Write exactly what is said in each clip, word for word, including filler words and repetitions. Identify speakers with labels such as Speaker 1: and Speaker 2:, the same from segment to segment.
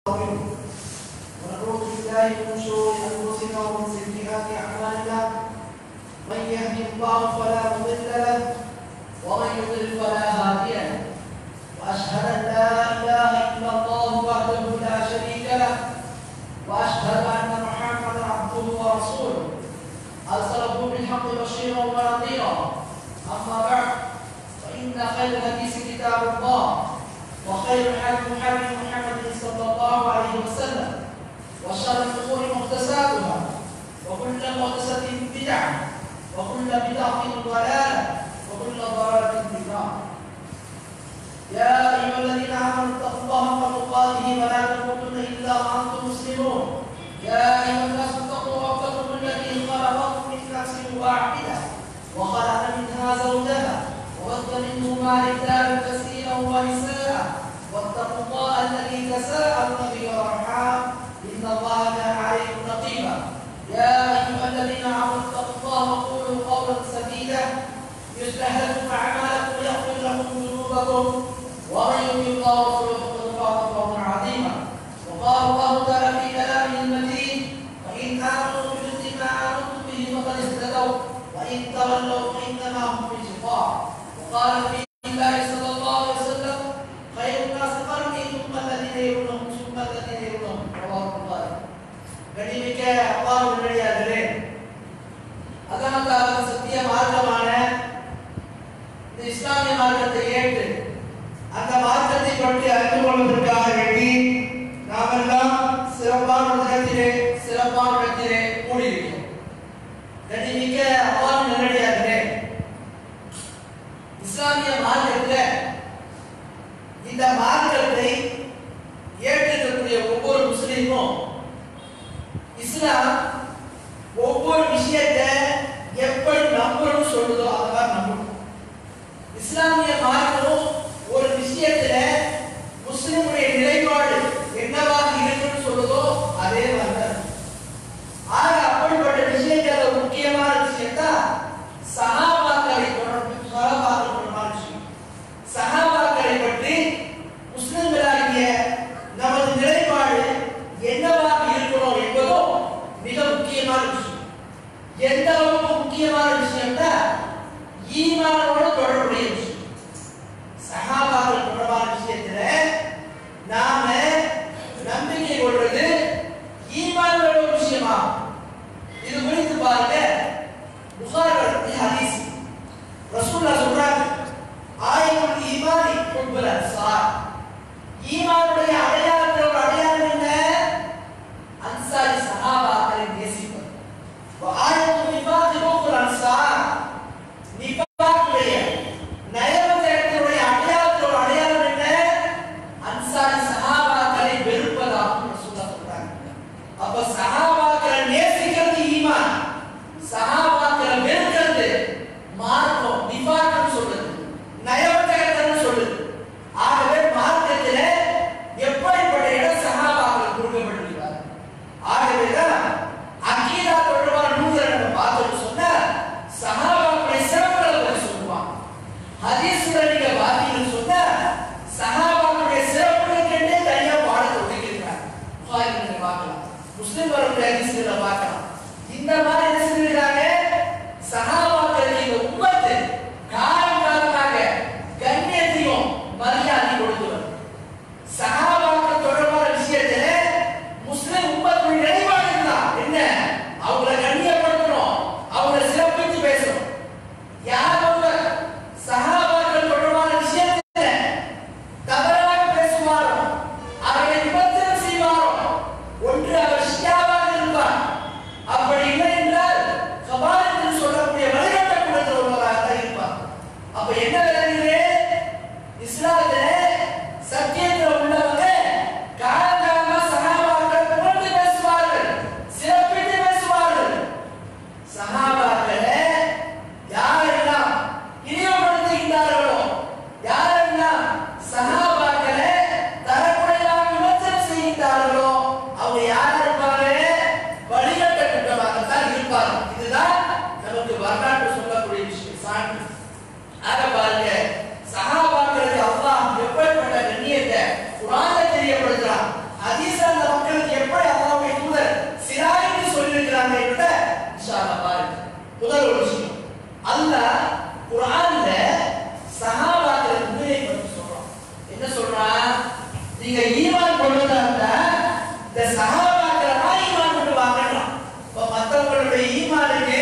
Speaker 1: ونعوذ بالله من شرور انفسنا ومن سيئات اعمالنا من يهده الله فلا مضل له ومن يضلل فلا هادي له واشهد ان لا اله الا الله وحده لا شريك له واشهد ان محمدا عبده ورسوله ارسله بالحق بشيرا ونذيرا اما بعد فان خير الحديث كتاب الله وخير الحديث حديث محمد صلى الله عليه وسلم وشر الامور محدثاتها وكل محدثة بدعة وكل بدعة ضلالة وكل ضلالة في النار. يا أيها الذين آمنوا اتقوا الله حق تقاته ولا تموتن إلا وأنتم مسلمون. يا أيها الناس اتقوا ربكم الذي خلقكم من نفس واحدة وخلق منها زوجها وبث منهما رجالا كثيرا ونساء واتقوا الله الذي تساءلون به والارحام ان الله كان عليكم رقيبا. يا ايها الذين امنوا اتقوا الله وقولوا قولا سديدا يصلح لكم اعمالكم ويغفر لكم ذنوبكم ومن يطع الله ورسوله فقد فاز فوزا عظيما. وقال الله تعالى في كلامه المجيد فان امنوا بمثل ما امنتم به فقد اهتدوا وان تولوا فانما هم في شقاق. وقال في الله صلى الله عليه وسلم خير الناس قرني ثم الذين يلونهم ثم الذين يلونهم رواه البخاري. கண்ணியமிக்க அல்லாஹ்வின் நல்லடியார்களே, அல்லாஹ் தஆலா சத்திய மார்க்கமான இந்த இஸ்லாமிய மார்க்கத்தை ஏற்று அந்த மார்க்கத்தை பற்றி அறிந்து கொள்வதற்காக வேண்டி நாமெல்லாம் சிறப்பான இடத்திலே சிறப்பான இடத்திலே கூடியிருக்கிறோம். கண்ணியமிக்க அல்லாஹ்வின் நல்லடியார்களே, இஸ்லாமிய மார்க்கத்தில் இந்த மார்க்கத்தை ஏற்றிருக்கக்கூடிய ஒவ்வொரு முஸ்லீமும் இஸ்லாம் ஒவ்வொரு விஷயத்தை எப்படி நம்பணும் சொல்லுதோ அதான் நம்பணும். இஸ்லாமிய மார்க்கமும் ஒரு விஷயத்துல முஸ்லிமுடைய நிலைப்பாடு என்னவாக இருக்குன்னு சொல்லுதோ அதே மாதிரிதான். ஆக அப்படிப்பட்ட விஷயத்துல ஒரு முக்கியமான விஷயத்தான் சஹாபாக்களை தொடர்பு சஹாபாக்கள் தொடர்பான விஷயம். சஹாபாக்களை பற்றி முஸ்லிம்களாகிய நமது நிலைப்பாடு என்னவாக இருக்கணும் என்பதும் மிக முக்கியமான விஷயம். எந்த அளவுக்கு முக்கியமான விஷயம்னா ஈமானோட தொடர்புடைய விஷயம். சஹாபாக்கள் தொடர்பான விஷயத்துல நாம நம்பிக்கை கொள்வது ஈமானோட ஒரு விஷயமா. இது குறித்து பாருங்க, புகாரி ஹதீஸ் ரசூலுல்லாஹ் சொல்றாங்க, ஆயத்துல் ஈமானி ஹுப்புல் அன்சார். ஈமானுடைய அடையாளத்தோட அடையாளம் என்ன? அன்சாரி சஹாபாக்களை நேசிப்பது. ஆயத்துல் நிஃபாக் ஹுப்புல் அன்சார். நிஃபாக்குடைய நயவஞ்சகத்தினுடைய அடையாளத்தோட அடையாளம் என்ன? அன்சாரி சஹாபாக்களை வெறுப்பதாகும் ரசூலுல்லாஹ் சொல்றாங்க. அப்ப சஹாபாக்களை நேசிக்கிறது ஈமான், சஹாபாக்களை வெறுக்கிறது மார்க்கம். நிஃபாக்னு சொல்றது, நயவஞ்சகத்தன்னு சொல்றது. ஆகவே மார்க்கத்தில் எப்படிப்பட்ட இடம் சஹாபாக்கள் கொடுக்கப்பட்டிருக்கிறார். ஆகவேதான் அகீதா தொடர்பான நூல்களை நம்ம பார்த்தோம்னு சொன்னா சஹாபாக்களுடைய சிறப்புகளை பற்றி சொல்லுவாங்க. ஹதீஸ்களை நீங்க பார்த்தீங்கன்னு சொன்னா சஹாபாக்களுடைய சிறப்புகளுக்கென்றே தனியா பாடத்தை ஒதுக்கியிருக்கிறாங்க. புகாரி நீங்க பார்க்கலாம், முஸ்லிம் வரக்கூடிய ஹதீஸ்களை பார்க்கலாம். இந்த மாதிரி என்ன செஞ்சிருக்காங்க? சஹாபாக்களுக்கு இந்த உம்மத்து காலம் காலமாக கண்ணியத்தையும் மரியாதை கொடுத்து வருது. சஹாபாக்கள் தொடர்பான விஷயத்துல முஸ்லிம் உம்மத்துடைய நிலைப்பாடு இருந்தா என்ன? அவங்களை கண்ணியப்படுத்தணும், அவங்களை சிறப்பித்து பேசணும். யார் ஒருவர் சஹாபாக்கள் தொடர்பான விஷயத்துல தவறாக பேசுவாரோ, அவரை விமர்சனம் செய்வாரோ, ஒன்று அவர் ஷியாவாக இருப்பார். அப்படி இல்லை என்றால் கொள்வதா இருந்தா இந்த சஹாபாக்களை தான் ஈமான் கொண்டு வாங்கலாம். இப்ப மத்தவங்களுடைய ஈமானுக்கு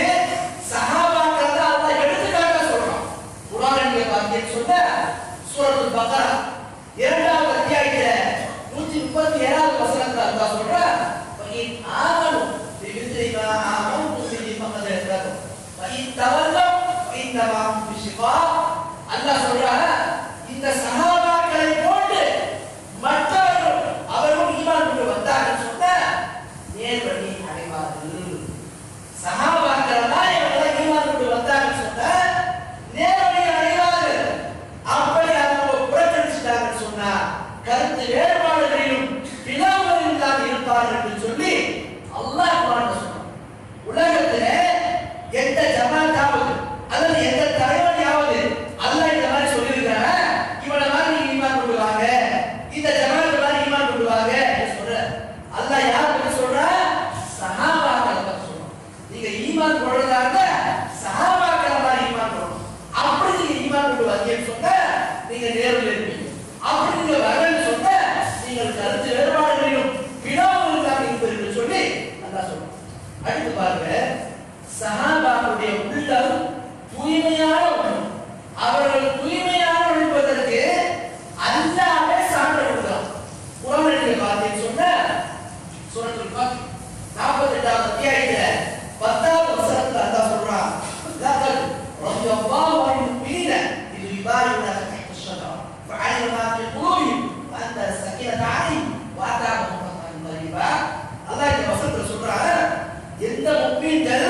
Speaker 1: சஹாபாக்கள் தான் அல்லாஹ் எடுத்துக்காட்டா சொல்றான். குர்ஆன்ல நீங்க பார்த்தீங்கன்னு சொன்னா சூரத்துல் பக்ரா இரண்டாவது அத்தியாயத்துல நூற்றி முப்பத்தி ஏழாவது வசனத்துல அல்லாஹ் சொல்றான், "வஇன் ஆமனு பிமிஸ்லிமா ஆமன்து பிஹி ஃபகத் இஹ்தது வஇன் தவல்லவ் ஃபஇன்னமா ஹும் பிஷிகாக்." அல்லாஹ் சொல்றான், இந்த சஹாபாக்களை போட்டு மற்றவர்கள் அவர்கள் ஈமான் கொண்டு வந்தார்கள் சொன்னா நேர்வழி அடைவார்கள். சஹாபாக்கள் தான் இவங்க ஈமான் கொண்டு வந்தார்கள் சொன்னா நேர்வழி அடைவார்கள். அப்படி அவங்க புறக்கணிச்சிட்டாங்கன்னு சொன்னா கருத்து வேறுபாடுகளிலும் பிளவுகளிலும் தான் இருப்பார்கள் என்று சொல்லி அல்லாஹ் குர்ஆன்ல சொல்றான். உலகத்துல எந்த ஜமாத்தாவது அல்லது எந்த தலைவனையாவது அல்லாஹ் இந்த மாதிரி சொல்லியிருக்காங்க, இவனை மாதிரி நீங்க ஈமான் கொண்டு வாங்க, இந்த ஜமாத் மாதிரி ஈமான் கொண்டு வாங்க சொல்ற அல்லாஹ் யார் பத்தி சொல்றா? சஹாபாக்களை பத்தி சொல்றான். நீங்க ஈமான் கொள்றதா இருந்தா சஹாபாக்களை மாதிரி ஈமான் கொள்ளணும். அப்படி நீங்க ஈமான் கொண்டு வந்தீங்கன்னு சொன்னா நீங்க நேர்ல இருப்பீங்க. அப்படி நீங்க வரலன்னு சொன்னா நீங்கள் கருத்து வேறுபாடுகளிலும் பிளவுகளிலும் தான் இருப்பீர்கள் சொல்லி அல்லாஹ் சொல்றான். அடுத்து பாருங்க, சஹாபாக்களுடைய உள்ளம் தூய்மையான உள்ளம். அவர்கள் தூய்மையான என்பதற்கு அல்லாஹ்வே சான்று கொடுக்கிறான். குர்ஆனில் பார்த்தீங்கன்னு சொன்னா சூரத்துல் பக்ரா நாற்பத்தி எட்டாவது அத்தியாயத்துல பத்தாவது வசனத்துல அல்லாஹ் சொல்றான், "லகத் ரலியல்லாஹு அன்ஹுல் முஃமினீன இது யுபாயிஊனக தஹ்த அஷ்-ஷஜரா ஃபஅலிம மா ஃபீ குலூபிஹிம் வஅன்ஸல ஸகீனத அலைஹிம் வஅதாபஹும் ஃபத்ஹன் கரீபா." அல்லாஹ் இந்த வசனத்துல சொல்றான், எந்த முஃமின்கள்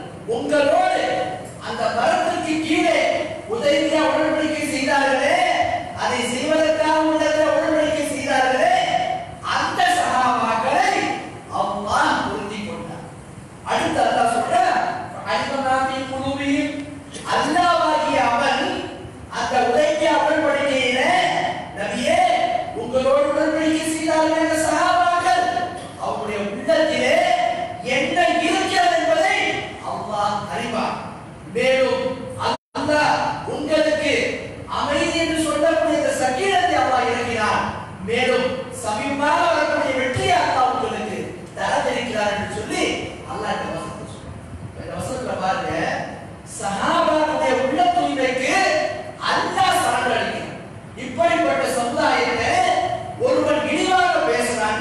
Speaker 1: உங்களோடு அந்த மரத்திற்கு கீழே உதவியா உடன்படிக்கை செய்தார்களே, அதை செய்வதற்காக உங்களிடத்தில் உடன்படிக்கை செய்தார்களே, அந்த சஹாபாக்களை அல்லாஹ் பொருந்தி கொண்டார். அடுத்து அல்லாஹ் சொல்றான், "அலிமனாபி குலூபிஹிம்." அல்லாஹ்வாகிய அவன் அந்த உதவியா உடன்படிக்கையிலே நபியே உங்களோடு உடன்படிக்கை செய்தார்கள் என்ற சஹாபாக்கள் அவருடைய உள்ளத்திலே என்ன இருக்கிறது என்பதை அல்லாஹ் அறிவார். மேலும் அல்லாஹ் உங்களுக்கு அமைதி என்று சொல்லக்கூடிய இந்த சக்கீனத்தை அல்லாஹ் இறக்கினார். மேலும் சமீபமாக வரக்கூடிய வெற்றியை அல்லாஹ் உங்களுக்கு தரவிருக்கிறார் என்று சொல்லி அல்லாஹ் இந்த வசனத்தை சொல்றார். இந்த வசனத்துல பாருங்க, சஹாபாக்களுடைய உள்ள தூய்மைக்கு அல்லாஹ் சான்று அளிக்கிறார். இப்படிப்பட்ட சமுதாயத்தை ஒருவன் இழிவாக பேசுறாங்க,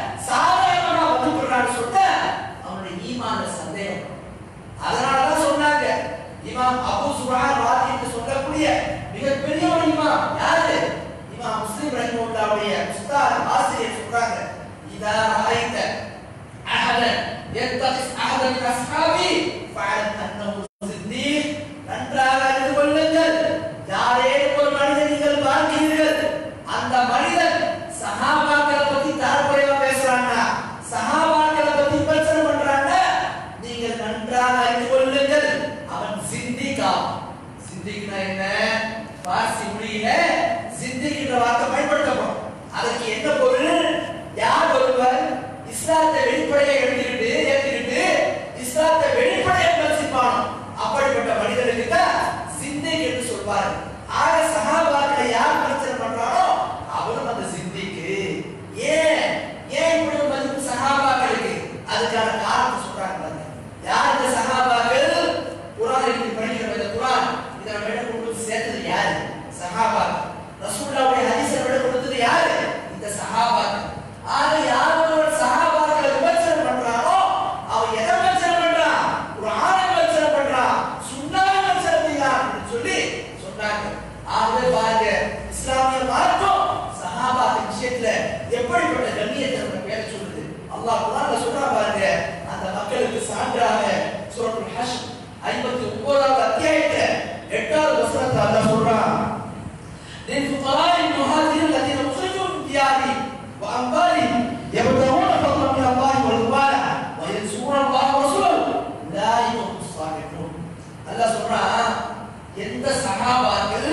Speaker 1: சாதாரணமா ஒதுக்குறான்னு சொன்னா அவனுடைய ஈமான சந்தேகம். அதனாலதான் சொன்னாங்க, இமாம் அபூ சுப்ஹான் ராதி என்று சொல்லக்கூடிய மிகப்பெரிய ஒரு இமாம் யாரு? இமாம் முஸ்லிம் ரஹிமஹுல்லாஹுடைய உஸ்தாத் ஆசிரியர் சொல்றாங்க, இதா ராய்த அஹதன் யத்தகிஸ் அஹதன் மின் அஸ்ஹாபி ஃபஅலம் அன்னஹு சித்தீக். நன்றாக அறிந்து கொள்ளுங்கள், யாரேனும் ஒரு மனிதன் நீங்கள் பார்க்கிறீர்கள், அந்த மனிதன் சஹாபாக்களை பத்தி தரக்குறைவா பேசுறாங்க, சஹாபாக்களை பத்தி விமர்சனை பண்றாங்க, நீங்கள் நன்றாக அறிந்து கொள்ளுங்கள், அவன் சித்திகா. சித்திக்னா என்ன? பார்சி மொழியில சித்திக்கிற வார்த்தை பயன்படுத்தப்படும். அதுக்கு என்ன பொருள்? யார் ஒருவர் இஸ்லாத்தை வெளிப்படையாக எடுத்துக்கிட்டு ஏற்றுக்கிட்டு இஸ்லாத்தை வெளிப்படையாக விமர்சிப்பானோ அப்படிப்பட்ட மனிதனுக்கு தான் சித்திக் என்று சொல்வார். ஆக சஹாபாக்களை யார் விமர்சனம் பண்றானோ அவரும் அந்த சித்திக்கு. ஏன் ஏன் இப்படி ஒரு மதிப்பு சஹாபாக்களுக்கு? அதுக்கான காரணத்தை சொல்றாங்க. யார் இந்த சஹாபாக்கள்? குர்ஆனில் படிக்கிற இந்த குர்ஆன் இதை விட கொண்டு சேர்த்தது யாரு? சஹாபாக்கள். ரசூலுல்லாஹ்வுடைய ஹதீஸை விட கொடுத்தது யாரு? இந்த சஹாபாக்கள். ஆக யார் ஒரு சஹாபாக்களை விமர்சனம் பண்றானோ அவன் எதை விமர்சனம் பண்றான்? குர்ஆனை விமர்சனம் பண்றான், சுன்னாவை விமர்சனம் செய்யறான் என்று சொல்லி சொன்னாங்க. ஆகவே பாருங்க, இஸ்லாமிய மார்க்கம் சஹாபாக்கள் விஷயத்துல எப்படிப்பட்ட கண்ணியத்தை நம்ம பேச சொல்லுது. அல்லாஹ் குர்ஆன்ல சொல்றா பாருங்க, அந்த மக்களுக்கு சான்றாக சூரத்துல் ஹஷ்ர் ஐம்பத்தி ஒன்பதாவது அத்தியாயத்துல எட்டாவது வசனத்தை அல்லாஹ் சொல்றான், للفقراء المهاجرين الذين أخرجوا من ديارهم وأموالهم يبتغون فضلا من الله ورضوانه وينصرون الله ورسوله أولئك هم الصادقون. அல்லாஹ் சொல்றான், எந்த சஹாபாக்கள்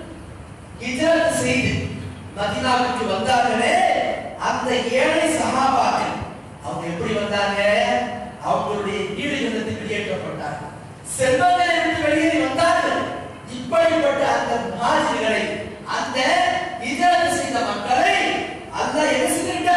Speaker 1: ஹிஜ்ரத் செய்து மதீனாவுக்கு வந்தார்களே அந்த ஏழை சஹாபாக்கள் அவங்க எப்படி வந்தாங்க? அவங்களுடைய வீடுகளுக்கு வெளியேற்றப்பட்டார்கள், செல்வங்களை விட்டு வெளியேறி வந்தார்கள். இப்படிப்பட்ட அந்த முஹாஜிர்களை, அந்த ஹிஜ்ரத் செய்த மக்களை அல்லாஹ் என்ன செய்திருக்கிறார்?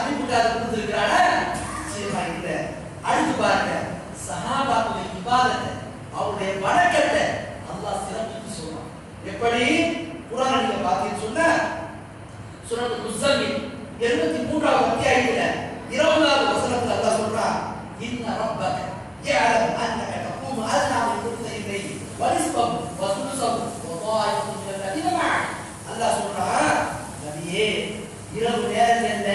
Speaker 1: மதிப்புக்காக கொடுத்திருக்கிறானா? நிச்சயமா இல்ல. அடுத்து பாருங்க, சஹாபாக்களுடைய இபாதத்தை, அவருடைய வணக்கத்தை அல்லாஹ் சிறப்பித்து சொல்றான். எப்படி? குர்ஆன் நீங்க பாத்தீங்கன்னு சொன்னா சூரத்துல் முஸம்மில் எழுபத்தி மூன்றாவது அத்தியாயத்துல இருபதாவது வசனத்துல அல்லாஹ் சொல்றான், இன்ன ரப்பக யஅலம் அன்னக தகூமு அத்னா மின் ثلثي الليل ونصفه وثلثه وطائفة من الذين معك. அல்லாஹ் சொல்றான், நபியே இரவு நேரத்துல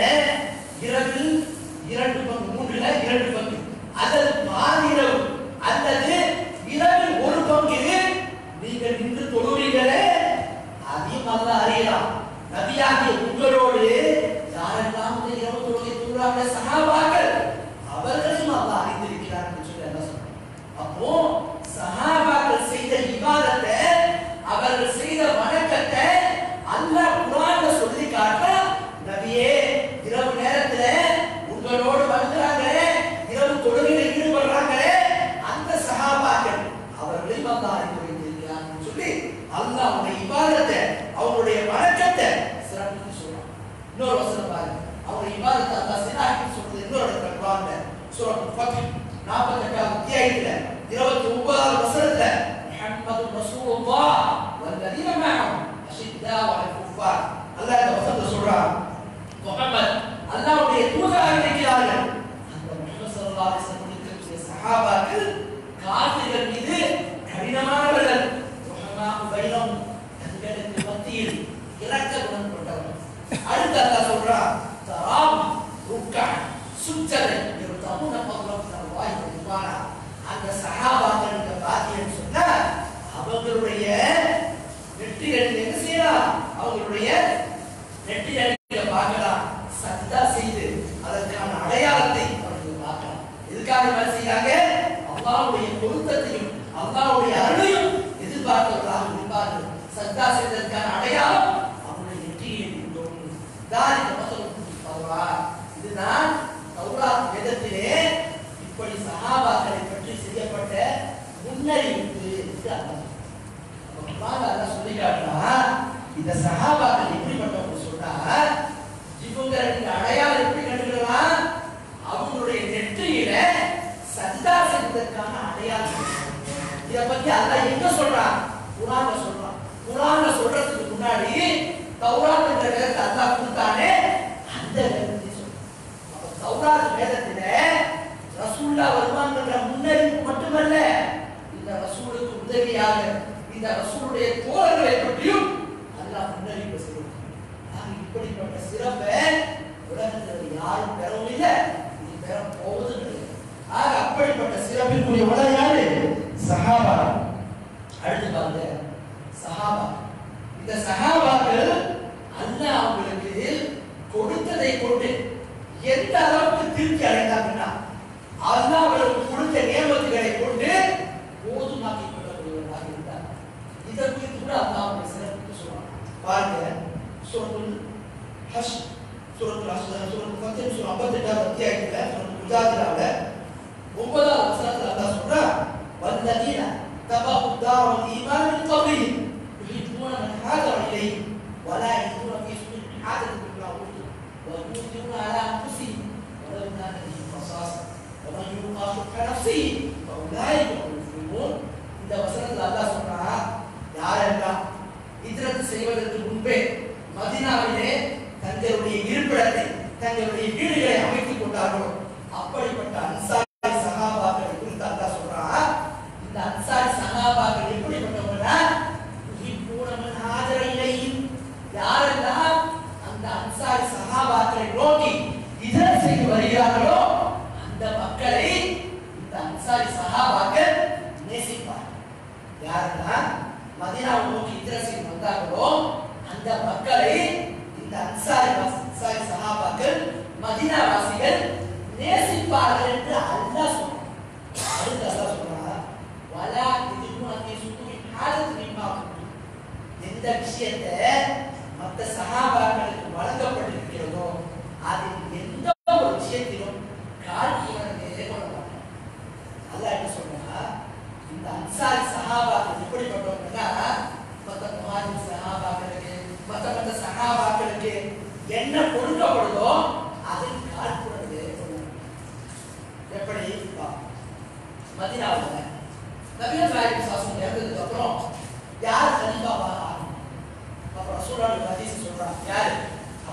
Speaker 1: இரவில் இரண்டு பங்கு, மூன்றுல இரண்டு பங்கு, அல்லது பாதி இரவு அல்லது இரவில் ஒரு பங்கு நீங்கள் நின்று தொழுவீங்களே, அதையும் அல்லாஹ் அறியலாம். நபியாகிய உங்களோடு யாரெல்லாம் இந்த இரவு தொழுகை தொழுறாங்க சஹாபாக்கள், அவர்களையும் அல்லாஹ் அறிந்திருக்கிறார் என்று சொல்லி அல்லாஹ் சொல்றான். அப்போ சஹாபாக்கள் செய்த இபாதத்தை, அவர்கள் செய்த வணக்கத்தை அல்லாஹ் குர்ஆன்ல சொல்லி காட்டா, நபியே இரவு நேரத்துல உங்களோடு வருகிறாங்களே, இரவு தொழுகையில் ஈடுபடுறாங்களே, அந்த சஹாபாக்கள் அவர்களையும் அல்லாஹ் அறிந்து வைத்திருக்கிறார் என்று சொல்லி அல்லாஹ் அவருடைய இபாதத்தை, அவருடைய வணக்கத்தை சிறப்பித்து சொல்றான். இன்னொரு வசனம் பாருங்க, அவருடைய இபாதத்தை அல்லாஹ் சிறப்பித்து சொல்றது இன்னொரு இடத்துல குர்ஆன்ல சூரத்துல் ஃபத்ஹ் நாற்பத்தி எட்டாவது அத்தியாயத்துல இருபத்தி ஒன்பதாவது வசனத்துல, முஹம்மது ரசூலுல்லாஹ் வல்லதீன மஅஹு அஷித்தாஉ அலல் குஃபார். அல்லாஹ் இந்த வசனத்தை சொல்றான், முஹம்மத் அல்லாஹ்வுடைய தூதராக இருக்கிறார்கள். அந்த முஹம்மது ஸல்லல்லாஹு அலைஹி வஸல்லம் இருக்கக்கூடிய சஹாபாக்கள் காஃபிர்கள் மீது கடினமானவர்கள். ரஹ்மானு பைனஹும், தங்களுக்கு மத்தியில் இரக்க குணம் கொண்டவர்கள். அடுத்து அல்லாஹ் சொல்றான், தராம் ருக்கா சுஜ்ஜதை யர்தமுன ஃபضலன் அல்லாஹ் வ ரிضவானா. அந்த சஹாபாக்கள் இந்த பாத்தியன்னு சொன்னா அவங்களுடைய நெற்றிகளில் என்ன செய்யலாம்? அவங்களுடைய நெற்றிகளில் பார்க்கலாம், சஜ்தா செய்து அதற்கான அடையாளத்தை அவர்கள் பார்க்கலாம். எதுக்காக வேலை செய்யறாங்க? அல்லாஹ்வுடைய பொருத்தத்தையும் அல்லாஹ்வுடைய அருளையும் எதிர்பார்த்தவர்களாக இருப்பார்கள். சஜ்தா செய்ததற்கான அடையாளம் அவருடைய நெற்றியில் இருந்தோம். தான் இந்த வசனம் தௌராத். இதுதான் தௌராத் வேதத்திலே இப்படி சஹாபாக்களை பற்றி செய்யப்பட்ட முன்னறிவிப்பு என்று அர்த்தம். அல்லாஹ் சொல்லி காட்டுறா, இந்த சஹாபாக்கள் எப்படிப்பட்டவங்க சொன்னா, இவங்களுடைய அடையாளம் எப்படி கண்டுக்கலாம்? அவங்களுடைய நெற்றியில சஜ்தா செய்வதற்கான அடையாளம். இதை பத்தி அல்லாஹ் எங்க சொல்றான்? குர்ஆன்ல சொல்றான். குர்ஆன்ல சொல்றதுக்கு முன்னாடி தௌராத் என்ற வேதத்தை அல்லாஹ் கொடுத்தானே, அந்த வேதத்தை சொல்றான். அப்ப தௌராத் வேதத்தில ரசூலுல்லாஹ் வருவாங்கன்ற முன்னறிவிப்பு மட்டுமல்ல, இந்த ரசூலுக்கு உதவியாக இந்த ரசூலுடைய தோழர்களை பற்றியும் அல்லாஹ் முன்னறிவிப்பு செய்கிறான். இப்படிப்பட்ட சிறப்பை உலகத்தில் யாரும் பெறவும் இல்லை, இது பெற போவதும் கிடையாது. ஆக அப்படிப்பட்ட சிறப்பிற்குரிய உலகம் யாரு? சஹாபா. அடுத்து பாருங்க, சஹாபா. இந்த சஹாபாக்கள் அல்லாஹ் அவங்களுக்கு கொடுத்ததை கொண்டு எந்த அளவுக்கு திருப்தி அடைந்தாங்கன்னா, அல்லாஹ் அவர்களுக்கு கொடுத்த நியமத்துகளை கொண்டு போதுமாக்கி கொள்ளக்கூடியவர்களாக இருந்தார். இதை குறித்து கூட அல்லாஹ் அவருடைய சிறப்புக்கு சொல்றாங்க. பாருங்க, சூரத்துல் ஹஷ், சூரத்துல் ஹஷ், சூரத்துல் ஃபத்ஹ், சூரா ஐம்பத்தி எட்டாவது அத்தியாயத்துல சூரத்துல் முஜாதிலால ஒன்பதாவது வசனத்துல அல்லாஹ் சொல்றான், வல்லதீன தபஉ தாரல் ஈமான் மின் கப்லிஹிம் யுஹிப்பூன மன் ஹாஜர இலைஹிம் வலா யஜிதுன ஃபீ சுதூரிஹிம் ஹாஜத்தன் மிம்மா ஊது வயுஸிரூன அலா அன்ஃபுஸிஹிம் வலவ் கான பிஹிம் கஸாஸா வமன் யூகா ஷுஹ்ஹ நஃப்ஸிஹி ஃபஉலாயிக ஹுமுல் முஃலிஹூன். இந்த வசனத்துல அல்லாஹ் சொல்றான், யாரெல்லாம் ஹிஜ்ரத் செய்வதற்கு முன்பே மதீனாவிலே தங்களுடைய இருப்பிடத்தை, தங்களுடைய வீடுகளை அமைத்துக் கொண்டார்களோ, அப்படிப்பட்ட அன்சாரி சஹாபாக்களை குறித்து அல்லாஹ் சொல்றான். இந்த அன்சாரி சஹாபாக்கள் எப்படிப்பட்டவங்கன்னா, யுஹிப்பூன மன் ஹாஜர இலைஹிம், யாரெல்லாம் அந்த அன்சாரி சஹாபாக்களை நோக்கி ஹிஜ்ரத் செய்து வருகிறார்களோ, அந்த மக்களை இந்த அன்சாரி சஹாபாக்கள் நேசிப்பார்கள். யாரெல்லாம் மதீனாவை நோக்கி ஹிஜ்ரத் செய்து வந்தார்களோ, அந்த மக்களை இந்த அன்சாரி அன்சாரி சஹாபாக்கள், மதீனா வாசிகள் நேசிப்பார்கள் என்று அல்லாஹ் சொல்றான். அடுத்து அல்லாஹ் சொல்றான், வலா யஜிதுன ஃபீ சுதூரிஹிம் ஹாஜத்தன் மிம்மா ஊது. எந்த விஷயத்தை மற்ற சஹாபாக்களுக்கு வழங்கப்பட்டிருக்கிறதோ, அதில் எந்த ஒரு விஷயத்திலும் காட்சியை கொள்ள மாட்டாங்க. அல்லாஹ் என்ன சொல்றா, இந்த அன்சாரி சஹாபாக்கள் எப்படிப்பட்டவங்கன்னா, மற்ற முஹாஜிர் சஹாபாக்களுக்கு, மற்ற மற்ற சஹாபாக்களுக்கு என்ன கொடுக்கப்படுதோ அதில்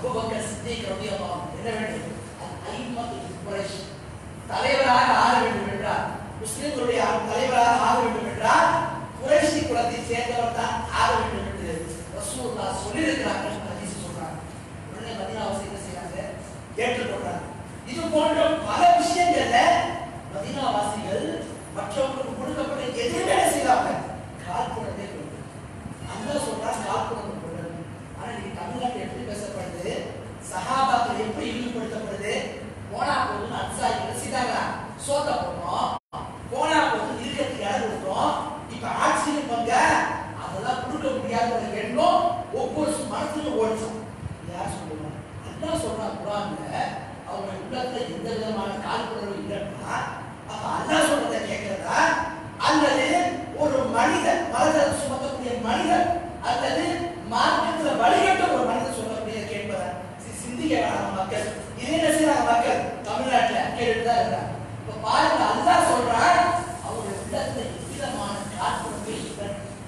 Speaker 1: அபூபக்கர் சித்திக் ரலியல்லாஹு அன்ஹு என்ன வேண்டும்? அல்-ஐம்மத்துல் குரைஷ், தலைவராக ஆக வேண்டும் என்றால், முஸ்லிம்களுடைய தலைவராக ஆக வேண்டும் என்றால் குறைஷி குலத்தை சேர்ந்தவர் தான் ஆக வேண்டும் என்று ரசூலுல்லாஹ் சொல்லியிருக்கிறார்கள். ஹதீஸ் சொல்றாங்க. உடனே மதீனாவாசி என்ன செய்றாங்க? ஏற்றுக்கொண்டாங்க. இது போன்ற பல விஷயங்கள்ல மதீனாவாசிகள் மற்றவர்களுக்கு கொடுக்கப்பட்ட எதிர்வே செய்யறாங்க. கால்குடத்தை கொண்டு அல்லாஹ் சொல்றான், கால்குடத்தை கொண்டு. ஆனா இன்னைக்கு தமிழ்நாட்டில் எப்படி பேசப்படுது, சஹாபாக்கள் எப்படி ஈடுபடுத்தப்படுது? போனா போது அன்சாரிகள் செய்தாங்க, சோத்த போடுறோம், போனா போது இருக்கிறதுக்கு இடம் கொடுத்தோம், இப்ப ஆட்சியில் பங்க அதெல்லாம் கொடுக்க முடியாத ஒரு எண்ணம் ஒவ்வொரு மனசுல ஓடிச்சோம். யார் சொல்லுவாங்க? அல்லாஹ் சொல்றான் குர்ஆன்ல, அவங்க உள்ளத்துல எந்த விதமான கால்குடலும் இல்லைன்னா அப்ப அல்லாஹ் சொல்றதை கேட்கிறதா, அல்லது ஒரு மனிதன் மனதில் சுமக்கக்கூடிய மனிதன் அல்லது மார்க்கத்துல வழிகட்ட ஒரு மனிதன் சொல்லக்கூடிய கேட்பதா? சிந்திக்க வேணாம் மக்கள். இதே என்ன செய்யறாங்க மக்கள்? தமிழ்நாட்டில் கேட்டுதான் இருக்கிறாங்க. இப்ப பாருங்க, அல்லாஹ் சொல்றான் அவருடைய உள்ளத்துல எவ்விதமான கால்குடமே இல்லை.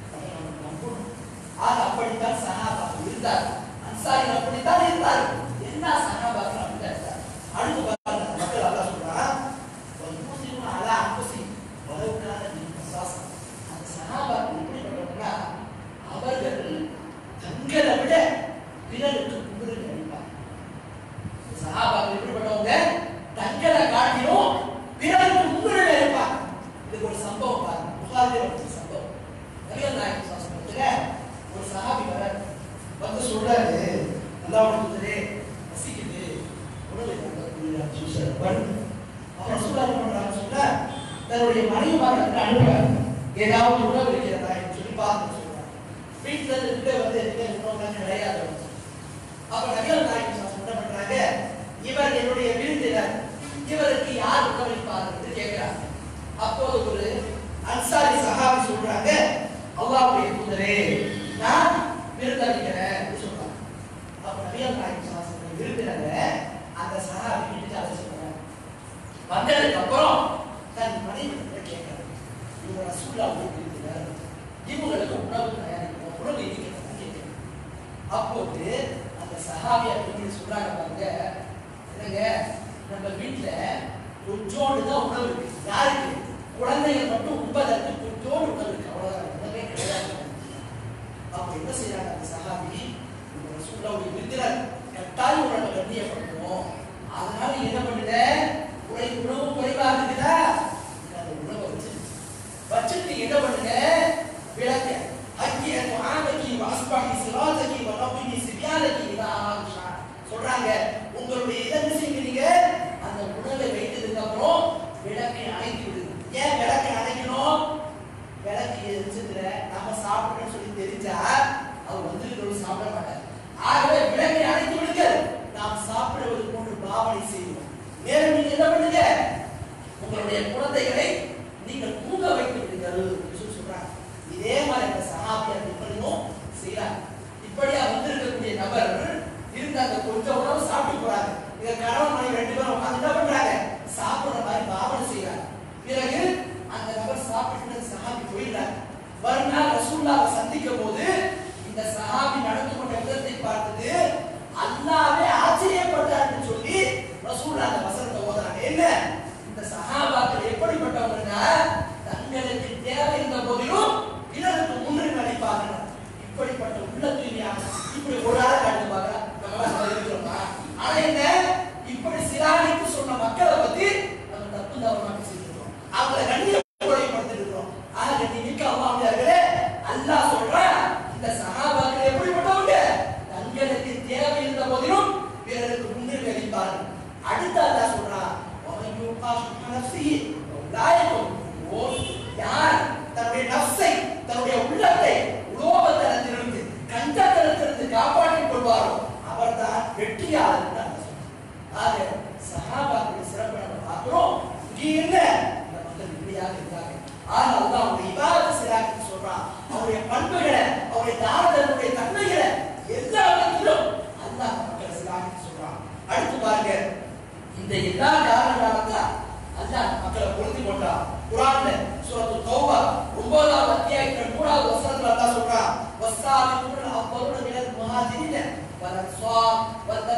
Speaker 1: ஆக அப்படித்தான் சஹாபாக்கள் இருந்தார், அன்சாரிகள் அப்படித்தான் இருந்தார். என்ன சஹாபாக்கள் அப்படித்தான் இருந்தார். அடுத்து பாருங்க மக்கள் அல்லாஹ் சொல்றான், வல்முஸ்லிமுன அலா அன்ஃபுஸிஹிம் வலவ் கான பிஹிம் கஸாஸா. அந்த சஹாபாக்கள் எப்படிப்பட்டவங்கன்னா, அவர்கள் தங்களை விட பிறருக்கு குமுறல் அளிப்பார். சஹாபாக்கள் எப்படிப்பட்டவங்க? தங்களை காட்டிலும் பிறருக்கு குமுறல் அளிப்பார். இதுக்கு ஒரு சம்பவம் பாருங்க. புகாரிலே ஒரு சம்பவம். நபிகள் நாயகம் ஸல்லல்லாஹு அலைஹி ஒரு சஹாபி வரார், வந்து சொல்றாரு, அல்லாஹ்வுடைய தூதரே பசிக்குது, உணவு கொடுங்க ஜூஸ் பண்ணு. அவர் ரசூலுல்லாஹ் என்ன பண்றாங்க சொன்னா, தன்னுடைய மனைவிமார்களுக்கு அனுப்புறாரு, ஏதாவது உணவு இருக்கிறதா என்று சொல்லி பார்த்து சொல்றாங்க. வீட்டுல இருந்து வந்து உணவுலாம் கிடையாது. அப்ப நபிகள் நாயகம் ஸல்லல்லாஹு என்ன பண்றாங்க, இவர் என்னுடைய விருந்தினர், இவருக்கு யார் உணவளிப்பார் என்று கேட்கிறாங்க. அப்போது ஒரு அன்சாரி சஹாபி சொல்றாங்க, அல்லாஹ்வுடைய தூதரே நான் விருந்தளிக்கிறேன் சொல்றாங்க. அப்ப நபிகள் நாயகம் ஸல்லல்லாஹு அலைஹி விருந்தினரை அந்த சஹாபி வீட்டுக்கு அழைச்சு போறாங்க. வந்ததுக்கு அப்புறம் தன் மனைவி கேட்கிறார், இவங்க ரசூலுல்லாஹ்வுடைய விருந்தினர், இவங்களுக்கு உணவு தயாரிக்கணும், உணவு இருக்கிறது கேட்கிறாங்க. அப்போது அந்த சஹாபி அப்படின்னு சொல்றாங்க, பாருங்க, என்னங்க நம்ம வீட்டுல கொஞ்சோடு தான் உணவு இருக்கு. யாருக்கு? குழந்தைகள் மட்டும் உண்பதற்கு கொஞ்சோடு உணவு இருக்கு, அவ்வளவுதான், உணவே கிடையாது. அப்ப என்ன செய்யறாங்க அந்த சஹாபி, ரசூலுல்லாஹ்வுடைய விருந்தினர் கட்டாயம் உணவை கண்ணியப்படுத்தணும், அதனால என்ன பண்ணுங்க, உணவு உணவு குறைவாக இருக்குதா, அந்த உணவை வச்சு வச்சுட்டு என்ன பண்ணுங்க, விளக்க ஹக்கிய துஆமகி வஸ்பஹி சிராஜகி வனபினி சிபியாலகி இலா ஆயிஷா சொல்றாங்க. உங்களுடைய இலக்கு செய்வீங்க, அந்த உணவை வைத்ததுக்கு அப்புறம் விளக்கை அணைத்து விடுங்க. ஏன் விளக்கை அணைக்கணும்? விளக்கு எரிச்சதுல நாம சாப்பிடணும்னு சொல்லி தெரிஞ்சா அவர் வந்து சாப்பிட மாட்டார். ஆகவே விளக்கை அணைத்து விடுங்க, நாம் சாப்பிடுவது போன்று பாவனை செய்வோம். மேலும் நீங்க என்ன பண்ணுங்க, உங்களுடைய குழந்தைகளை நீங்கள் தூங்க வைத்து விடுங்கள் சொல்றாங்க. இதே மாதிரி அந்த சஹாபியார் இப்படியும் செய்யறாங்க. இப்படியா வந்திருக்கக்கூடிய நபர் இருந்த அந்த கொஞ்சம் உணவு சாப்பிட்டு போறாங்க. இங்க கணவன் மனைவி ரெண்டு பேரும் உட்கார்ந்து என்ன பண்றாங்க, சாப்பிடுற மாதிரி பாவனை செய்யறாங்க. பிறகு அந்த நபர் சாப்பிட்டு சஹாபி போயிடுறாங்க. மறுநாள் ரசூலுல்லாஹ்வை சந்திக்கும் போது இந்த சஹாபி நடந்து கொண்ட விதத்தை பார்த்தது அல்லாஹ்வே ஆச்சரியப்பட்டார்னு சொல்லி ரசூலுல்லாஹ் அந்த வசனத்தை ஓதுறாங்க. என்ன, இந்த சஹாபாக்கள் எப்படிப்பட்டவங்கன்னா, தங்களுக்கு தேவை இருந்த போதிலும் பிறருக்கு முன்னுரிமை அளிப்பார்கள். இப்படிப்பட்ட உள்ள தூய்மையான இப்படி ஒரு ஆள் காட்டு பாக்கிறோமா? ஆனா என்ன, இப்படி சிலானிக்கு சொன்ன மக்களை பத்தி நம்ம தப்பு தவறாக செய்திருக்கோம், அவங்களை கண்ணியப்படுத்தி இருக்கிறோம். ஆனா கண்ணியமிக்க அல்லாஹ்விலே அல்லாஹ் சொல்றான், இந்த சஹாபாக்கள் எப்படிப்பட்டவங்க, தங்களுக்கு தேவை இருந்த போதிலும் பிறருக்கு முன்னுரிமை அளிப்பார்கள். அடுத்து அல்லாஹ் சொல்றான், யார் தன்னுடைய நஃப்ஸை, தன்னுடைய உள்ளத்தை உலோகத்தனத்திலிருந்து கஞ்சத்தனத்திலிருந்து காப்பாற்றிக் கொள்வாரோ அவர்தான் வெற்றியாளர். ஆக சஹாபாக்களுடைய சிறப்பை நம்ம பார்க்கிறோம். இங்கே என்ன, இந்த மக்கள் இப்படியாக இருக்காங்க. ஆக அல்லாஹ் அவருடைய இபாதத் சிலாக்கு சொல்றான், அவருடைய பண்புகளை, அவருடைய தாரதனுடைய தன்மைகளை எல்லா விதத்திலும் அல்லாஹ் மக்கள் சிலாக்கு சொல்றான். அடுத்து பாருங்க, இந்த எல்லா காரணங்களால அல்லாஹ் மக்களை பொருத்தி கொண்டான். குர்ஆன்ல சூரத்துல் தௌபா ஒன்பதாவது அத்தியாயத்தின் மூன்றாவது வசனத்துல அல்லாஹ் சொல்றான், வஸ்ஸாபிகூன அவ்வலூன மினல் முஹாஜிரின வல் அன்ஸார் வல்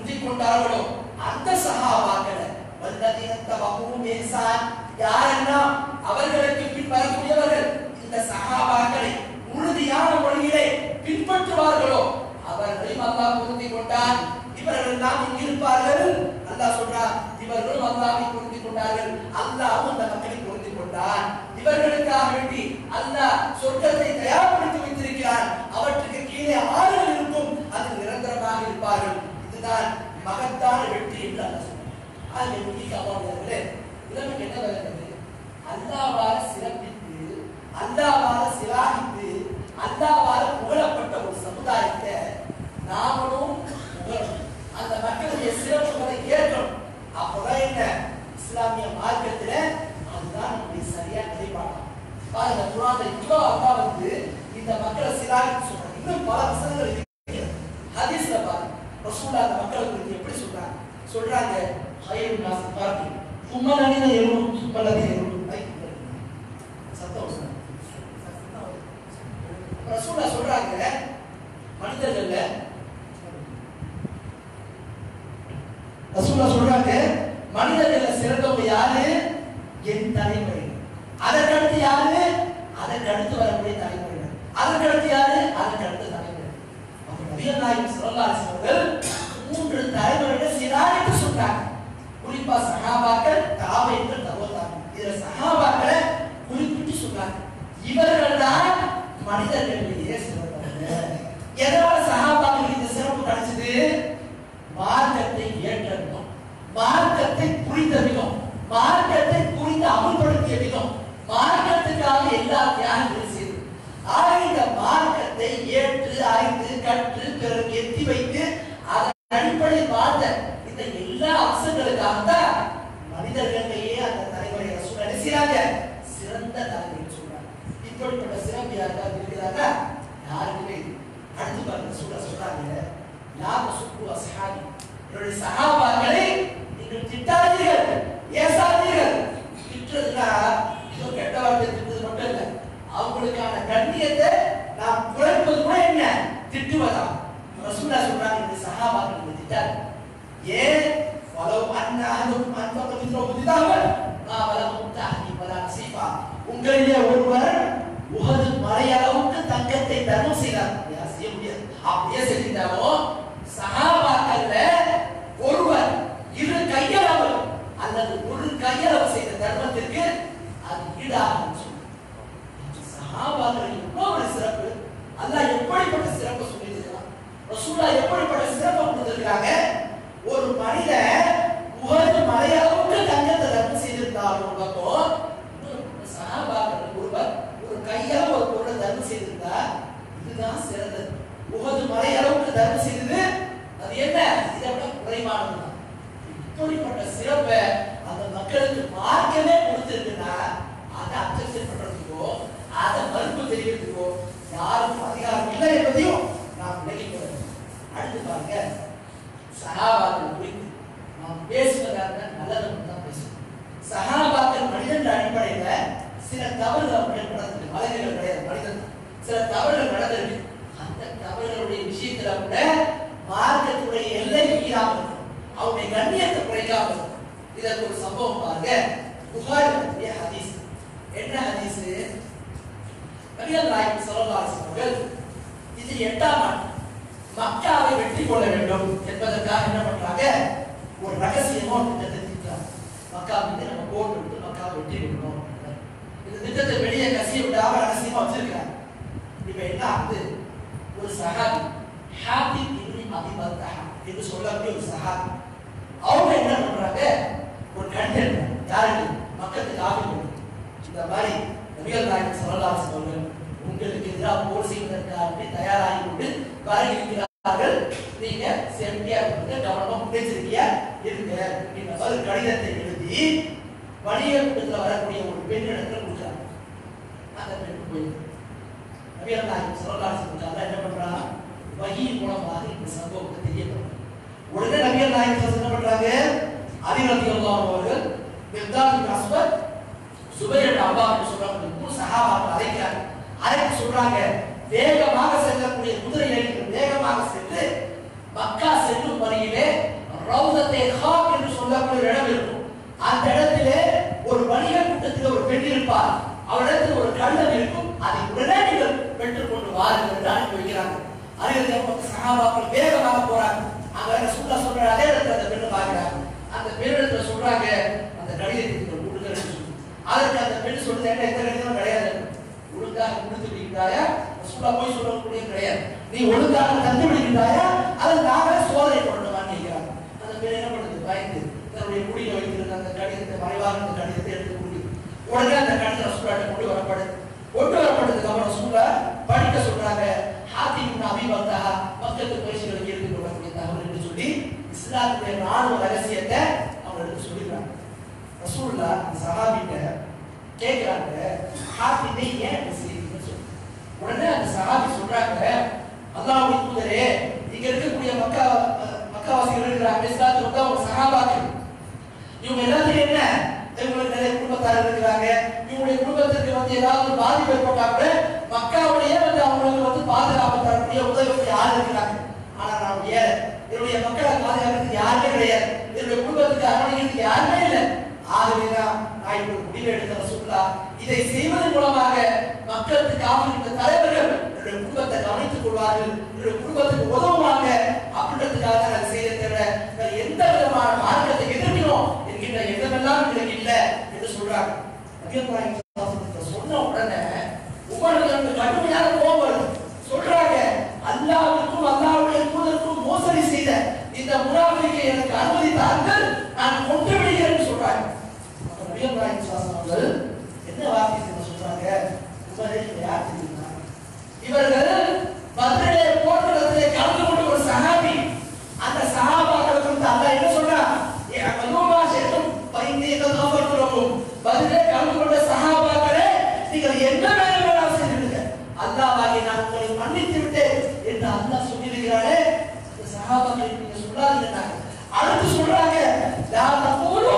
Speaker 1: முந்திக் கொண்டார்களோ அந்த சஹாபாக்களை வல்லதீன தபூஹும் பிஹ்சான் யாரெல்லாம் அவர்களுக்கு பின் வரக்கூடியவர்கள் இந்த சஹாபாக்களை உறுதியான முறையிலே பின்பற்றுவார்களோ அவர்களையும் அல்லாஹ் பொருந்திக் கொண்டான். இவர்கள் எல்லாம் இங்கு இருப்பார்கள். அல்லாஹ் சொல்றான் இவர்களும் அல்லாஹ்வை பொருந்திக் கொண்டார்கள், அல்லாஹ்வும் அந்த மக்களை பொருந்திக் கொண்டான். இவர்களுக்காக வேண்டி அல்லாஹ் சொர்க்கத்தை தயார்படுத்தி வைத்திருக்கிறான். அவற்றுக்கு கீழே ஆறுகள் இருக்கும், அது நிரந்தரமாக இருப்பார்கள். இதுதான் மகத்தான வெற்றி என்று அல்லாஹ் சொல்றான். ஆகவே முக்கியமானவர்களே, நமக்கு என்ன வருகிறது? அல்லாஹ்வால் சிறப்பித்து அல்லாஹ்வால் சிலாகித்து அல்லாஹ்வால் புகழப்பட்ட ஒரு சமுதாயத்தை நாமளும் புகழணும். அந்த மக்களுடைய சிறப்புகளை ஏற்கணும். அப்பதான் என்ன இஸ்லாமிய மார்க்கத்துல அதுதான் நம்முடைய சரியா நிலைப்பாடு. பாருங்க, குர்ஆன்ல இவ்வளவு அல்லாஹ் வந்து இந்த மக்களை சிலாகித்து சொல்றாங்க. இன்னும் பல வசனங்கள் இருக்கு. ஹதீஸ்ல பாருங்க, ரசூலுல்லாஹ் அந்த மக்களை குறித்து எப்படி சொல்றாங்க? சொல்றாங்க ஹைருன் நாஸ் கர்னி சும்ம லதீன யலூன் சும்ம லதீன யலூன். சத்தம் ரசூலுல்லாஹ் சொல்றாங்க மனிதர்கள்ல ரசூலுல்லாஹ் சொல்றாங்க மனிதர்கள்ல சிறந்தவங்க யாரு? என் தலைமுறை. அதற்கடுத்து யாரு? அதற்கடுத்து வரக்கூடிய தலைமுறை. அதற்கடுத்து யாரு? அதற்கடுத்து தலைமுறை. அப்ப நபிகள் நாயகம் ஸல்லல்லாஹு அலைஹி வஸல்லம் மூன்று தலைமுறைகளை சிறாரிட்டு சொல்றாங்க. குறிப்பா சஹாபாக்கள், தாபீன்கள், தபூ தாபீன். இதுல சஹாபாக்களை குறிப்பிட்டு சொல்றாங்க. இவர்கள் தான் மனிதர்களிலேயே சிறந்தவர்கள். எதனால சஹாபாக்களுக்கு இந்த சிறப்பு கிடைச்சது? மார்க்கத்தை ஏற்ற விதம், மார்க்கத்தை புரிந்த விதம், மார்க்கத்தை புரிந்து அமல்படுத்திய விதம், மார்க்கத்துக்காக எல்லா தியாகங்களும் செய்து ஆக இந்த மார்க்கத்தை ஏற்று அறிந்து கற்று பிறகு எத்தி வைத்து அதன் அடிப்படையில் வாழ்ந்த இந்த எல்லா அம்சங்களுக்காக தான் மனிதர்களிலேயே அந்த தலைமுறை ரசூல் நினைச்சாங்க சிறந்த தலைமுறை சொல்றாங்க. இப்படிப்பட்ட சிறப்பு யாருக்காவது இருக்கிறாங்க? யாருக்குமே. அடுத்து பாருங்க, ரசூல் சொல்றாங்க லா தசுப்பு அஸ்ஹாபி, என்னுடைய சஹாபாக்களை நீங்கள் திட்டாதீர்கள், ஏசாதீர்கள். திட்டுறதுனா ஏதோ கெட்ட வார்த்தை திட்டுறது மட்டும் இல்லை, அவங்களுக்கான கண்ணியத்தை நாம் குறைப்பது கூட என்ன திட்டுவதா? ரசூலுல்லாஹ் சொல்றாங்க இந்த சஹாபாக்களை நீங்கள் திட்டாது. ஏன்? வலவ் அன்ன அஹதுக்கும் அன்ஃபக மிஸ்ல உஹதின் மா வலகு தஹதி வலா நஸீஃபா, உங்களிலே ஒருவர் உஹது மலையளவுக்கு தங்கத்தை தர்மம் செய்தார். யார் செய்ய முடியாது. அப்படியே செஞ்சிட்டாலும் சஹாபாக்கள்ல ஒருவர் இரு கையளவு அல்லது ஒரு கையளவு செய்த தர்மத்திற்கு அது ஈடாகும். சஹாபாக்கள் எவ்வளவு ஒரு சிறப்பு! அல்லாஹ் எப்படிப்பட்ட சிறப்பு சொல்லியிருக்கிறான், ரசூலுல்லாஹ் எப்படிப்பட்ட சிறப்பு கொடுத்திருக்காங்க. ஒரு மனிதன் உஹது மலையளவுக்கு தங்கத்தை தர்மம் செய்திருந்தாலும் பக்கம் சஹாபாக்கள் ஒருவர் ஒரு கையளவு ஒரு பொருளை தர்மம் செய்திருந்தா இதுதான் சிறந்தது. உஹது மலையளவுக்கு தர்மம் செய்தது அது என்ன? இதை விட குறைவானது. இப்படிப்பட்ட சிறப்பை அந்த மக்களுக்கு மார்க்கமே கொடுத்திருக்குன்னா அதை அப்செக்ட் பண்றதுக்கோ அதை மறுப்பு தெரிவிக்கிறதுக்கோ யாருக்கும் அதிகாரம் இல்லை என்பதையும் நாம் விளக்கிக் கொள்ள வேண்டும். அடுத்து பாருங்க, சஹாபாக்கள் குறித்து நாம் பேசுவதாக நல்லதை தான் பேசுவோம். சஹாபாக்கள் மனிதன் அடிப்படையில சில தவறுகள் அவர்கள் நடந்தது. மனிதர்கள் கிடையாது, மனிதன் சில தவறுகள் நடந்திருக்கு. அந்த தவறுகளுடைய விஷயத்துல கூட மார்க்கத்துடைய எல்லை மீறாமல் இருக்கும், அவருடைய கண்ணியத்தை குறைக்காமல் இருக்கும். இதற்கு ஒரு சம்பவம் பாருங்க. புகாரியுடைய ஹதீஸ். என்ன ஹதீஸ்? நபிகள் நாயகம் ஸல்லல்லாஹு அலைஹி வஸல்லம் இது எட்டாம் ஆண்டு மக்காவை வெற்றி கொள்ள வேண்டும் என்பதற்காக என்ன பண்றாங்க? ஒரு ரகசியமா ஒரு திட்டத்தை தீட்டுறாங்க. மக்கா மீது நம்ம போர் எடுத்து மக்காவை வெற்றி கொள்ளணும். இந்த திட்டத்தை வெளியே கசிய விடாம ரகசியமா வச்சிருக்காங்க. இப்ப என்ன ஆகுது? ஒரு சஹாபி ஹாத்திப் இப்னு அபி பல்தஹா என்று சொல்லக்கூடிய ஒரு சஹாபி, அவங்க என்ன பண்றாங்க? ஒரு கண்டென்ட் யாருக்கு மக்களுக்கு ஆபத்து இந்த மாதிரி நபிகள் நாயகம் ஸல்லல்லாஹு அலைஹி வஸல்லம் உங்களுக்கு எதிராக போர் செய்வதற்காக தயாராகி கொண்டு வர இருக்கிறார்கள், நீங்க சேஃப்டியா இருக்க கவனமா முன்னெச்சரிக்கையா இருங்க என்ற ஒரு கடிதத்தை எழுதி வணிக கூட்டத்தில் வரக்கூடிய ஒரு பெண்ணிடத்தில் கொடுக்குறாங்க. அந்த பெண் போய் நபிகள் நாயகம் ஸல்லல்லாஹு அலைஹி வஸல்லம் என்ன பண்றாங்க? வஹீ மூலமாக இந்த சம்பவத்தை தெரியப்படுறாங்க. உடனே நபிகள் நாயகம் என்ன பண்றாங்க? அலி ரலியல்லாஹு அன்ஹு அவர்கள் Miqdad ibn Aswad, Zubair ibn Awwam என்று சொல்லக்கூடிய மூணு சஹாபாக்கள் அழைக்கிறாங்க. அழைத்து சொல்றாங்க, வேகமாக செல்லக்கூடிய குதிரைகளை வேகமாக சென்று மக்கா செல்லும் வழியிலே ரவுதத்தை ஹாக் என்று சொல்லக்கூடிய ஒரு இடம் இருக்கும். அந்த இடத்திலே ஒரு வணிகர் கூட்டத்தில் ஒரு பெண் இருப்பார். அவரிடத்தில் ஒரு கள்ளம் இருக்கும். அதை உடனே நீங்கள் பெற்றுக்கொண்டு வாருங்கள் என்று அனுப்பி வைக்கிறாங்க. அருகில் சஹாபாக்கள் வேகமாக போறாங்க. அங்க ரசூலுல்லாஹ் சொல்ற அதே இடத்துல அந்த பெண்ணை பார்க்கிறாங்க. அந்த பெண்ணிடத்துல சொல்றாங்க, அந்த கடிதத்தை கொடுங்கன்னு சொல்லி. அதற்கு அந்த பெண் சொல்லுது, என்ன எந்த கடிதமும் கிடையாது, ஒழுங்காக கொடுத்து விடுகிறாயா? ரசூலுல்லாஹ் போய் சொல்லக்கூடிய கிடையாது. நீ ஒழுங்காக தந்து விடுகிறாயா? அதை நாங்களே சோதனை பண்ணணுமான்னு கேட்கிறாங்க. அந்த பெண் என்ன பண்ணுது? பயந்து தன்னுடைய முடியை வைத்திருந்த அந்த கடிதத்தை, மறைவாக அந்த கடிதத்தை எடுத்து கொண்டு உடனே அந்த கடிதம் ரசூலுல்லாஹ் கொண்டு வரப்படுது. கொண்டு வரப்பட்டதுக்கு அப்புறம் ரசூலுல்லாஹ் படிக்க சொல்றாங்க. ஹாத்திம் இப்னு அபீ பல்தா மக்கத்து குறைஷிகளுக்கு எடுத்து கொள்ளக்கூடிய தகவல் என்று சொல்லி இஸ்லாமுடைய ராணுவ ரகசியத்தை அவங்க எடுத்து சொல்லிடுறாங்க. ரசூலுல்லாஹ் சஹாபிட்ட கேட்கிறாங்க, ஹாத்திமை ஏன் பேசுறீங்கன்னு சொல்லி. உடனே அந்த சஹாபி சொல்றாங்க, அல்லாஹ்வுடைய தூதரே, இங்க இருக்கக்கூடிய மக்கா மக்காவாசிகள் இருக்கிறாங்க, இஸ்லாத்துக்கு வந்து அவங்க சஹாபாக்கள். இவங்க எல்லாத்தையும் என்ன, இவங்களுக்கு நிறைய குடும்பத்தார் இருக்கிறாங்க. இவங்களுடைய குடும்பத்திற்கு வந்து ஏதாவது பாதிப்பு ஏற்பட்டா கூட மக்காவுடைய வந்து அவங்களுக்கு வந்து பாதுகாப்பு தரக்கூடிய உதவி யார் இருக்கிறாங்க. ஆனா நான் ஏன் என்னுடைய மக்களை பாதுகாக்கிறதுக்கு யாருமே கிடையாது, என்னுடைய குடும்பத்துக்கு அரவணைக்கிறதுக்கு யாருமே இல்லை. ஆகவேதான் நான் இப்படி முடிவு எடுத்த ரசூலுல்லாஹ் இதை செய்வதன் மூலமாக மக்களுக்கு காவலித்த தலைவர்கள் என்னுடைய குடும்பத்தை கவனித்துக் கொள்வார்கள், என்னுடைய குடும்பத்துக்கு உதவுவாங்க அப்படின்றதுக்காக நான் செய்த தவிர எந்த விதமான மார்க்கத்தை எதிர்க்கிறோம் என்கின்ற எண்ணமெல்லாம் எனக்கு இல்லை என்று சொல்றாங்க. சொன்ன உடனே உமருக்கு கடுமையான கோபம் வருது. சொல்றாங்க, அல்லாஹ்வுக்கும் அல்லாஹ்வுடைய தூதருக்கும் மோசடி செய்த இந்த முனாஃபிக்கை எனக்கு அனுமதித்தார்கள், நான் கொன்று விடுகிறேன் சொல்றாங்க. நபிகள் நாயகம் ஸல்லல்லாஹு அலைஹி வஸல்லம் என்ன வார்த்தை சொல்றாங்க? உமரே யார் தெரியுமா? இவர்கள் பத்ரிலே போர்க்களத்திலே கலந்து கொண்ட ஒரு சஹாபி. அந்த சஹாபாக்களுக்கு அல்லாஹ் என்ன சொல்றான்? அலூமா ஷேதும் பைனி கஃபர்துலகும். பத்ரிலே கலந்து கொண்ட சஹாபாக்களே, நீங்கள் என்ன வேண்டுமானாலும் செய்யுங்க, அல்லாஹ்வாகிய நான் உங்களை மன்னித்து விட்டேன் என்று அல்லாஹ் சொல்லியிருக்கிறாரே. அந்த சஹாபாக்கள் நீங்க சொல்லாதீங்க. அடுத்து சொல்றாங்க, லா தகூலு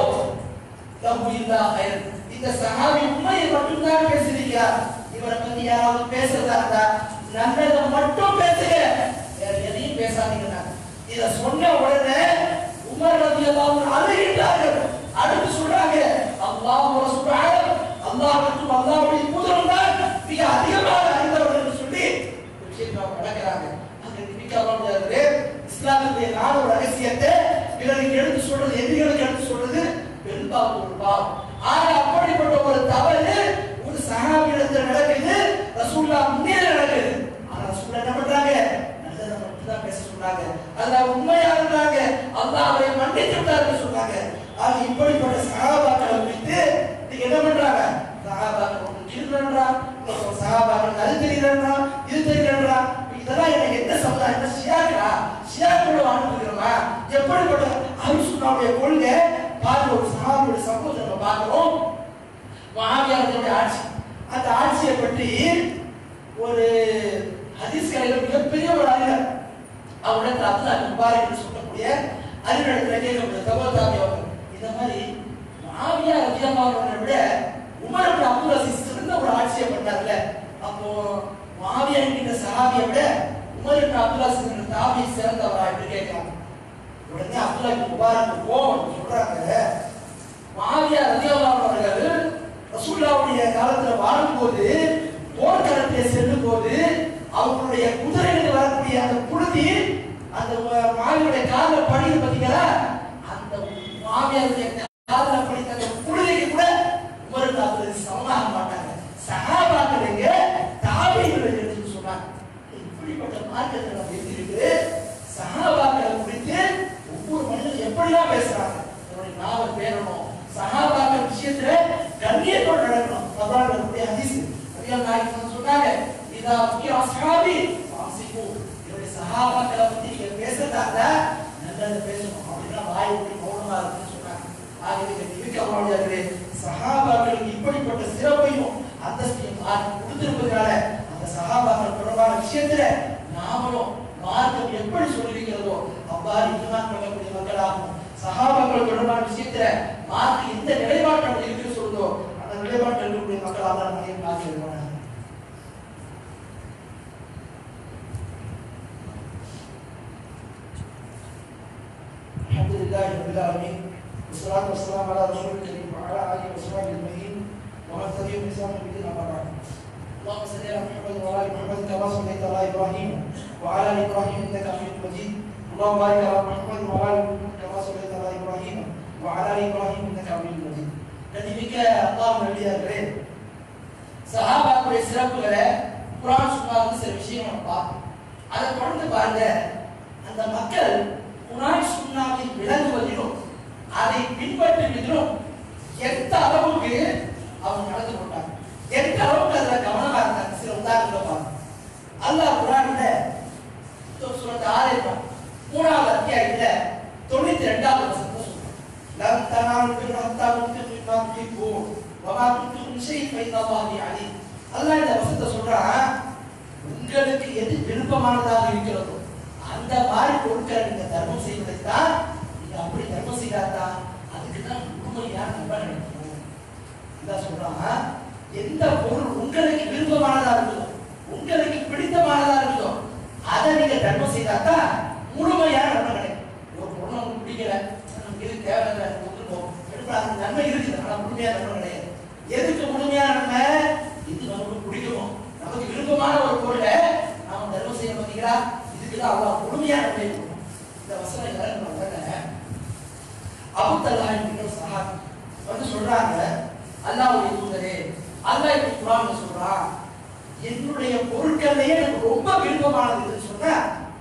Speaker 1: லஹு இல்லா கைர். இந்த சஹாபி உண்மையை மட்டும்தான் பேசுகிறார். இவரை பத்தி யாராவது பேசுறதா இருந்தா நல்லதை மட்டும் பேசுங்க, வேற எதையும் பேசாதீங்க. இத சொன்ன உடனே உமர் ரலியல்லாஹு அன்ஹு அழுகிறார்கள். அடுத்து சொல்றாங்க, அல்லாஹ் ரசூலுஹு அல்லாஹ்வுக்கும் அல்லாஹ்வுடைய தூதரும் தான் மிக அதிகமாக அறிந்தவர்கள் என்று சொல்லி விஷயத்தை நடக்கிறாங்க. அங்க நிமிக்காமலே இஸ்லாமுடைய ராணுவ ரகசியத்தை பிறருக்கு எடுத்து சொல்றது, எதிரிகளுக்கு எடுத்து சொல்றது பெரும்பாலும் ஒரு பாவம். ஆனா அப்படிப்பட்ட ஒரு தவறு ஒரு சஹாபியிடத்தில் நடக்குது, ரசூலுல்லாஹ் முன்னே நடக்குது. ஆனா ரசூலுல்லாஹ் என்ன பண்றாங்க? நல்லதை மட்டும் தான் பேச சொல்றாங்க. அல்லாஹ் உண்மையா இருந்தாங்க, அல்லாஹ்வை மன்னித்து விட்டார்கள் சொல்றாங்க. ஆக இப்படிப்பட்ட சஹாபாக்களை குறித்து நீங்க என்ன பண்றாங்க? சஹாபாக்கள் திருடுறா, சஹாபாக்கள் அது தெரியுறா, இது தெரியுறா, இதெல்லாம் என்ன என்ன சமுதாயம், என்ன ஷியாக்களா, ஷியாக்களோட அனுப்புகிறோமா? எப்படிப்பட்ட அஹ்லுசுன்னாவுடைய கொள்கை பாருங்க. ஒரு சஹாபியோட சம்பவத்தை நம்ம பார்க்கிறோம். முஆவியாவுடைய ஆட்சி, அந்த ஆட்சியை பற்றி ஒரு ஹதீஸ் கலையில மிகப்பெரிய ஒரு அறிஞர், அவருடைய அப்துல்லாஹ் முபாரக் என்று சொல்லக்கூடிய அறிஞரிடத்தில் கேட்கக்கூடிய தபோதாபி அவர்கள், இந்த மாதிரி முஆவியா ரலியல்லாஹு அன்ஹு விட உமர் இப்னு அப்துல் அசீஸ் சிறந்த ஒரு ஆட்சியை பண்ணார்ல, அப்போ முஆவியா என்கிற சஹாபியை விட உமர் இப்னு அப்துல் அசீஸ் என்ற தாபி சிறந்தவரா என்று கேட்கிறாங்க. உடனே அப்துல்லாஹ் இப்னு முபாரக் கோவம் சொல்றாங்க, முஆவியா ரலியல்லாஹு அன்ஹு அவர்கள் ரசூலுல்லாஹ்வுடைய காலத்துல வாழும்போது போர்க்களத்திலே செல்லும் போது அவங்களுடைய குதிரைகளுக்கு வரக்கூடிய அந்த புழுதி அந்த முஆவியாவுடைய கால்ல படிது பாத்தீங்களா, அந்த முஆவியாவுடைய கால்ல படித்த அந்த புழுதிக்கு கூட உமர் இப்னு அப்துல் அசீஸ் சமமாக மாட்டாங்க. சஹாபாக்களுங்க தாபீகள் என்று சொன்னாங்க. இப்படிப்பட்ட மார்க்கத்தை நம்ம எடுத்துக்கிட்டு சஹாபாக்களை குறித்து ஒவ்வொரு மனிதனும் எப்படிலாம் பேசுறாங்க, என்னுடைய நாவல் பேரணும், சஹாபாக்கள் விஷயத்துல கண்ணியத்தோடு நடக்கணும். பிரபாகரனுடைய ஹதீஸ் நபிகள் நாயகம் சொன்னாங்க, இதா முக்கிய அஸ்ஹாபி வாசிபு, என்னுடைய சஹாபாக்களை பத்தி நீங்க பேசுறதா இருந்தா நல்லது பேசணும், அப்படின்னா வாய் மூடி மௌனமா இருக்குன்னு சொன்னாங்க. ஆகவே நிமிக்கமானவர்களே, சஹாபாக்களுக்கு இப்படிப்பட்ட சிறப்பையும் அந்தஸ்தையும் கொடுத்திருப்பதனால அந்த சஹாபாக்கள் தொடர்பான விஷயத்துல நாமளும் மார்க்கம் எப்படி சொல்லியிருக்கிறதோ அவ்வாறு ஈமான் கொள்ளக்கூடிய மக்களாகும். சஹாபாக்கள் தொடர்பான விஷயத்துல மார்க்கம் எந்த நிலைப்பாட்டில் இருக்குன்னு சொல்லுதோ அந்த நிலைப்பாட்டில் இருக்கக்கூடிய மக்களாக நம்மையும் மாற்றிடுவாங்க. அல்ஹம்துலில்லாஹி ரப்பில் ஆலமீன் வஸ்ஸலாத்து வஸ்ஸலாமு அலா ரசூலில் கரீம் வ அலா ஆலிஹி வஸஹ்பிஹி அஜ்மஈன் வ மன் தபிஅஹும் பி இஹ்சான் இலா யௌமில் பஅத். اللهم صل على محمد وعلى ال محمد كما صليت على ابراهيم وعلى ال ابراهيم انك حميد مجيد. اللهم بارك على محمد وعلى ال محمد كما صليت على ابراهيم وعلى ال ابراهيم انك حميد مجيد. கண்ணியமிக்க அல்லாஹ்வின் நல்லடியார்களே, சஹாபாக்களுடைய சிறப்புகளை குர்ஆன் சுன்னாவில் சில விஷயங்களை பார்ப்போம். அதை தொடர்ந்து பாருங்க, அந்த மக்கள் குர்ஆன் சுன்னாவில் விளங்குவதிலும் அதை பின்பற்றுவதிலும் எந்த அளவுக்கு அவங்க நடந்து கொண்டாங்க, எந்த அளவுக்கு அதில் கவனமாக இருந்தாங்க. சில உதாரணங்களை பாருங்க. அல்லாஹ் குர்ஆன்ல சூரத் ஆல் மூணாவது அத்தியாயத்தில் தொண்ணூத்தி ரெண்டாவது வசனத்தை சொல்றாங்க. லம் தனாலு பில் ஹத்தா துன்ஃபிகு மிம்மா துஹிப்பூன் வ மா துன்ஃபிகு மின் ஷைஇன் ஃபஇன்னல்லாஹு அலீம். அல்லாஹ் இந்த வசனத்தை சொல்றான், உங்களுக்கு எது விருப்பமானதாக இருக்கிறதோ அந்த மாதிரி பொருட்களை நீங்க தர்மம் செய்வதைத்தான், நீங்க அப்படி தர்மம் செய்யாதா அதுக்கு தான் முழுமையான நம்ப நினைக்கணும். இதான் சொல்றான், எந்த பொருள் உங்களுக்கு விருப்பமானதா இருக்குதோ, உங்களுக்கு பிடித்தமானதா இருக்குதோ அதை நீங்க தர்மம் செய்தாதான் முழுமையான நன்மை கிடைக்கும். ஒரு பொருள் உங்களுக்கு பிடிக்கல, நமக்கு இது தேவையில்லை, எடுப்போம், நன்மை இருக்குது, ஆனா முழுமையான நன்மை கிடையாது. எதுக்கு முழுமையான நன்மை? இது நமக்கு பிடிக்குமோ, நமக்கு விருப்பமான ஒரு பொருளை நாம தர்மம் செய்ய பார்த்தீங்களா, இதுக்குதான் அல்லாஹ் முழுமையான நன்மை கொடுக்கும். இந்த வசனம் இறங்கின உடனே அபூ தல்ஹா என்கிற சஹாபி வந்து சொல்றாங்க, அல்லாஹ்வுடைய தூதரே, அல்லாஹ் இப்படி குர்ஆன்ல சொல்றான், என்னுடைய பொருட்கள்லயே எனக்கு ரொம்ப விருப்பமானது எதுன்னு சொன்னா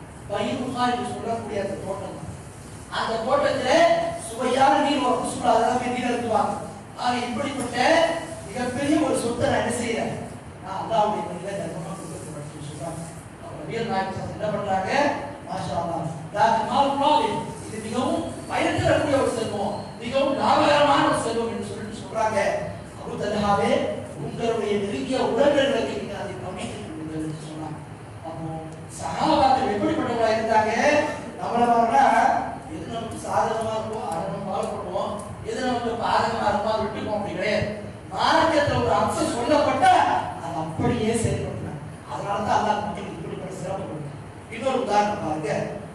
Speaker 1: பைருஹா என்று சொல்லக்கூடிய அந்த தோட்டம். அந்த தோட்டத்துல சுவையான நீர் ஒரு குசுல அதெல்லாம் நீர் எடுத்துவாங்க. ஆக இப்படிப்பட்ட மிகப்பெரிய ஒரு சொத்தை நான் என்ன செய்யறேன், நான் அல்லாஹ்வுடைய வழியில தர்மமா கொடுக்கறேன்னு சொல்றாங்க. அவங்க வீர் நாயகம் என்ன பண்றாங்க, மாஷா அல்லாஹ், லாக் மால் இது மிகவும் பயன் தரக்கூடிய ஒரு செல்வம், மிகவும் லாபகரமான ஒரு செல்வம் என்று சொல்லிட்டு சொல்றாங்க. அபூ தல்ஹாவே, உங்களுடைய நெருங்கிய உறவினர்களுக்கு நீங்க அதை பகிர்ந்து கொள்ளுங்கள் என்று சொன்னாங்க. அப்போ சஹாபாக்கள் எப்படிப்பட்டவங்களா இருந்தாங்க, நம்மள வரனா எது நமக்கு சாதகமா இருக்கோ அதை நம்ம ஃபாலோ பண்ணுவோம், எது நமக்கு பாதகமா இருக்கோ அதை விட்டுப்போம். அப்படி கிடையாது. மார்க்கத்துல ஒரு அம்சம் சொல்லப்பட்டா அதை அப்படியே செயல்படுத்தினாங்க. அதனாலதான் அல்லாஹ் மக்களுக்கு இப்படிப்பட்ட சிறப்பு கொடுத்தாங்க. இன்னொரு உதாரணம் பாருங்க,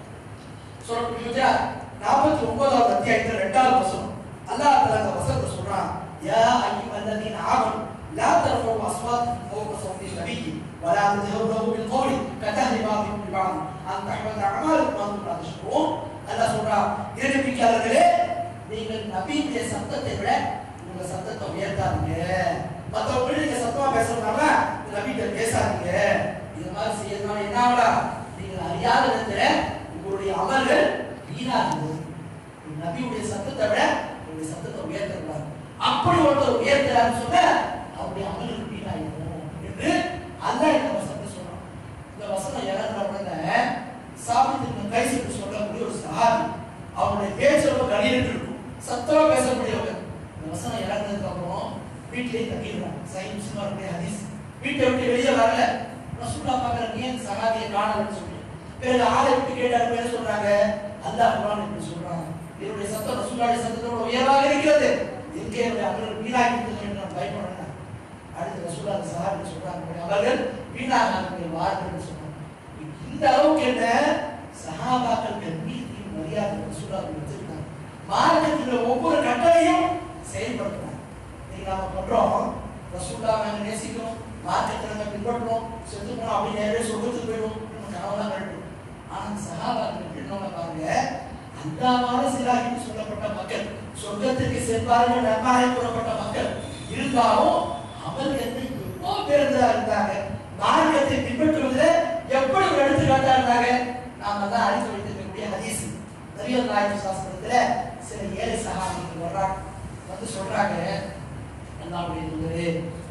Speaker 1: சூரத்துல் ஹுஜராத் நாற்பத்தி ஒன்பதாவது அத்தியாயத்துல இரண்டாவது வசனம். அல்லாஹ் தஆலா அந்த வசனத்தை சொல்றான், யா அய்யுஹல்லதீன ஆமனு லா தர்ஃபஉ அஸ்வாத்தக்கும் ஃபௌக ஸௌத்தின் நபிய்யி வ லா தஜஹரு லஹு பில் கௌலி கஜஹரி பாதிக்கும் லிபாத் அன் தஹ்பத அமாலுக்கும் வ அன்தும் லா தஷ்குரூன். அல்லாஹ் சொல்றான், இறைநம்பிக்கையாளர்களே, நீங்கள் நபியுடைய சத்தத்தை விட உங்க சத்தத்தை உயர்த்தாதீங்க. மற்றவங்க நீங்க சத்தமா பேசுறதுனால நபிகிட்ட பேசாதீங்க. இது மாதிரி செய்யறதுனால என்ன ஆகலாம், நீங்கள் அறியாத இடத்துல உங்களுடைய அமல்கள் வீணாகும். நபியுடைய சத்தத்தை விட உங்களுடைய சத்தத்தை உயர்த்தக்கூடாது. அப்படி ஒருத்தர் உயர்த்துறான்னு சொன்ன அவருடைய அமல்கள் வீணாகும் என்று அல்லாஹ் இந்த வசனத்தை சொல்றான். இந்த வசனம் இறங்குற உடனே சாபித் இப்னு கைஸ் என்று சொல்லக்கூடிய ஒரு சஹாபி, அவருடைய பேச்சு ரொம்ப கணீர் இருக்கும், சத்தமா பேசக்கூடியவர். இந்த வசனம் இறங்குனதுக்கு அப்புறம் வீட்டிலேயே தங்கிடுறாங்க. சஹீஹ் முஸ்லிம் அவருடைய ஹதீஸ். வீட்டை விட்டு வெளியே வரல. ரசூலுல்லாஹ் பார்க்கறாங்க, ஏன் சஹாபியை காணலன்னு சொல்லி. பிறகு ஆளை விட்டு கேட்டாங்க, என்ன சொல்றாங்க, அல்லாஹ் குர்ஆன் இப்படி சொல்றாங்க, என்னுடைய சத்தம் ரசூலுல்லாஹ்வுடைய சத்தத்தோட உயர்வாக இருக்கிறது, எங்கே என்னுடைய அமல்கள் வீணாகி விட்டது என்று நான் பயப்படுறேன். அடுத்து ரசூலுல்லாஹ் அந்த சஹாபி சொல்றாங்க, அவர்கள் வீணாக வார்த்தைன்னு சொல்றாங்க. இந்த அளவுக்கு என்ன சஹாபாக்கள் கண்ணியத்தையும் மரியாதை ரசூலுல்லாஹ் வச்சிருக்காங்க. மார்க்கத்தில் ஒவ்வொரு கட்டளையும் செயல்படுத்துறாங்க. இன்னைக்கு நாம பண்றோம், ரசூலுல்லாஹ் நாங்க நேசிக்கிறோம், மார்க்கத்தை நாங்க பின்பற்றோம், செத்து போனோம் அப்படி நேரே சொர்க்கத்துக்கு போயிடும், நமக்கு கனவுலாம் கட்டும். ஆனா சஹாபாக்கள் என்னவங்க பாருங்க, அல்லாஹ்வால சிலாகின்னு சொல்லப்பட்ட மக்கள், சொர்க்கத்திற்கு செல்வார்கள் நன்மாரை கூறப்பட்ட மக்கள் இருந்தாலும் அமல்களை எவ்வளவு பேருந்தா இருந்தாங்க, மார்க்கத்தை பின்பற்றுவதில் எப்படி ஒரு எடுத்துக்காட்டா இருந்தாங்க. நாம தான் அறிந்து வைத்திருக்கக்கூடிய ஹதீஸ். நபிகள் நாயகம் சாஸ்திரத்துல சில ஏழை சஹாபிகள் வர்றாங்க, வந்து சொல்றாங்க, அல்லாஹ்வுடைய தூதரே,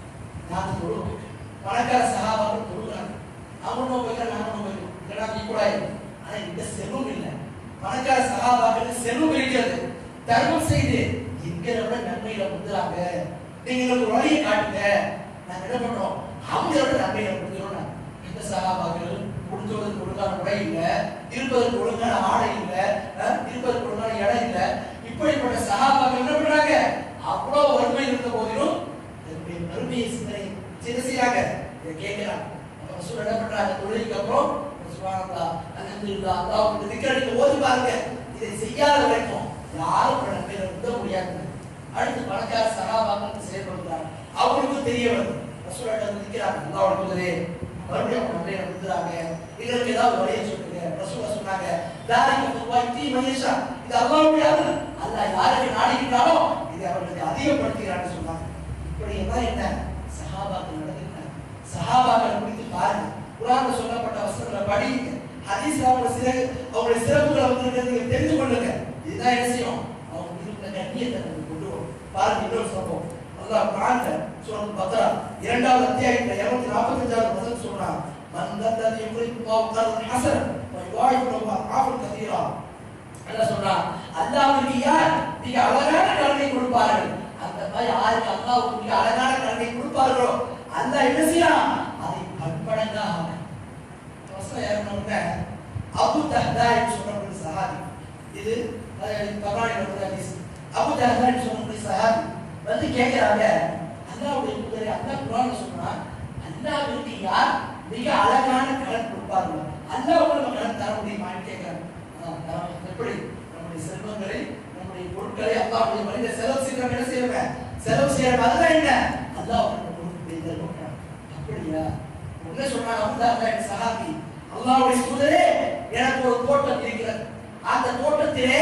Speaker 1: நான் தொழுகிறோம். பணக்கார சஹாபாக்கள் தொழுகிறாங்க, அவங்களும் போய்க்கிறேன் நானும் போய்க்கிறோம், இதெல்லாம் ஈக்குவலாக. ஆனா இந்த செல்வம் இல்லை. பணக்கார சஹாபாக்களுக்கு செல்வம் இருக்கிறது, தர்மம் செய்து எங்களை விட நன்மையில வந்துறாங்க, நீங்க எங்களுக்கு வழியை காட்டுங்க, நாங்க என்ன பண்றோம், அவங்களோட நன்மையில முடிஞ்சிடும். இந்த சஹாபாக்கள் கொடுத்துவதற்கு ஒழுங்கான உடை இல்லை, இருப்பதற்கு ஒழுங்கான ஆடை இல்லை, இருப்பதற்கு ஒழுங்கான இடம் இல்லை. இப்படிப்பட்ட சஹாபாக்கள் என்ன பண்றாங்க, அவ்வளவு வறுமை இருந்த போதிலும் என்னுடைய வறுமையை சிந்தனை செய்யறாங்க, இதை கேட்கிறாங்க. ரசூல் என்ன பண்றாங்க, தொழுகைக்கு அப்புறம் சுப்ஹானல்லாஹ் அல்ஹம்துலில்லாஹ் அல்லாஹ்வுக்கு திக்ர் அடிக்க ஓதி பாருங்க. இதை செய்யாத வரைக்கும் யாரும் நன்மை உத முடியாது. அடுத்து பணக்கார சகாபாக்கள் செயல்படுறாங்க. அவங்களுக்கும் தெரிய வருது. ரசூலுல்லாஹ் நிற்கிறாங்க. அல்லாஹ்வுடைய தூதரே மறுபடியும் அவங்க நன்மையை வந்துறாங்க. எங்களுக்கு ஏதாவது வழியை சொல்லுங்க. ரசூலுல்லாஹ் சொன்னாங்க, தாரிக வைத்தி மயஷா, இது அல்லாஹ்வுடைய அருள். அல்லாஹ் யாருக்கு நாடுகிறானோ இதை அவர்களுக்கு அதிகப்படுத்துகிறான்னு சொன்னாங்க. இப்படி எல்லாம் என்ன சஹாபாக்கள் நடந்துக்கிறாங்க. சஹாபாக்கள் குறித்து பாருங்க. குர்ஆன்ல சொல்லப்பட்ட வசனங்களை படிங்க. ஹதீஸ்ல அவங்க சில அவங்களுடைய சிறப்புகளை வந்து நீங்க தெரிந்து கொள்ளுங்க. இதுதான் என்ன செய்யும்? அவங்க இருக்கிற கண்ணியத்தை நமக்கு கொண்டு வரும். பாருங்க இன்னொரு சம்பவம். அல்லாஹ் குர்ஆன்ல சூரத்துல் பக்ரா இரண்டாவது அத்தியாயத்துல இருநூற்று நாற்பத்தி ஐந்தாவது வசனம் சொல்றான். மன் தல்லதி யுக்ரிதுல்லாஹு கர்தன் ஹஸன் வ யுஆயிஃபு அஃஆஃபன் கதீரா. அல்லாஹ் சொல்றான், அல்லாஹ்வுக்கு யார் மிக அழகான கடனை கொடுப்பார்கள், அந்த மாதிரி யாருக்கு அல்லாஹ் மிக அழகான கடனை கொடுப்பார்களோ அல்லாஹ் என்ன செய்யறான்? அதை பன்மடங்காக அபு தஹ்தா என்று சொல்லக்கூடிய சஹாபி. இது தபரானில உள்ள ஹதீஸ். அபு தஹ்தா என்று சொல்லக்கூடிய சஹாபி வந்து கேக்குறாங்க, அல்லாஹ்வுடைய தூதரே, அல்லாஹ் குர்ஆன்ல சொல்றான், அல்லாஹ்விற்கு யார் மிக அழகான கடன் கொடுப்பார்கள், அல்லாஹ் உங்களுக்கு கடன் தர முடியுமான்னு கேக்குறாங்க. எப்படி நம்முடைய செல்வங்களை நம்முடைய பொருட்களை அல்லாஹ்வுடைய வழியில செலவு செய்யறோம். என்ன செய்யறோம்? செலவு செய்யறோம். அதுதான் என்ன? அல்லாஹ் உங்களுக்கு கொடுத்து அப்படியா? என்ன சொல்றாங்க அபு தஹ்தா என்ற சஹாபி, அல்லாஹ்வுடைய தூதரே, எனக்கு ஒரு தோட்டம் இருக்கிறது. அந்த தோட்டத்திலே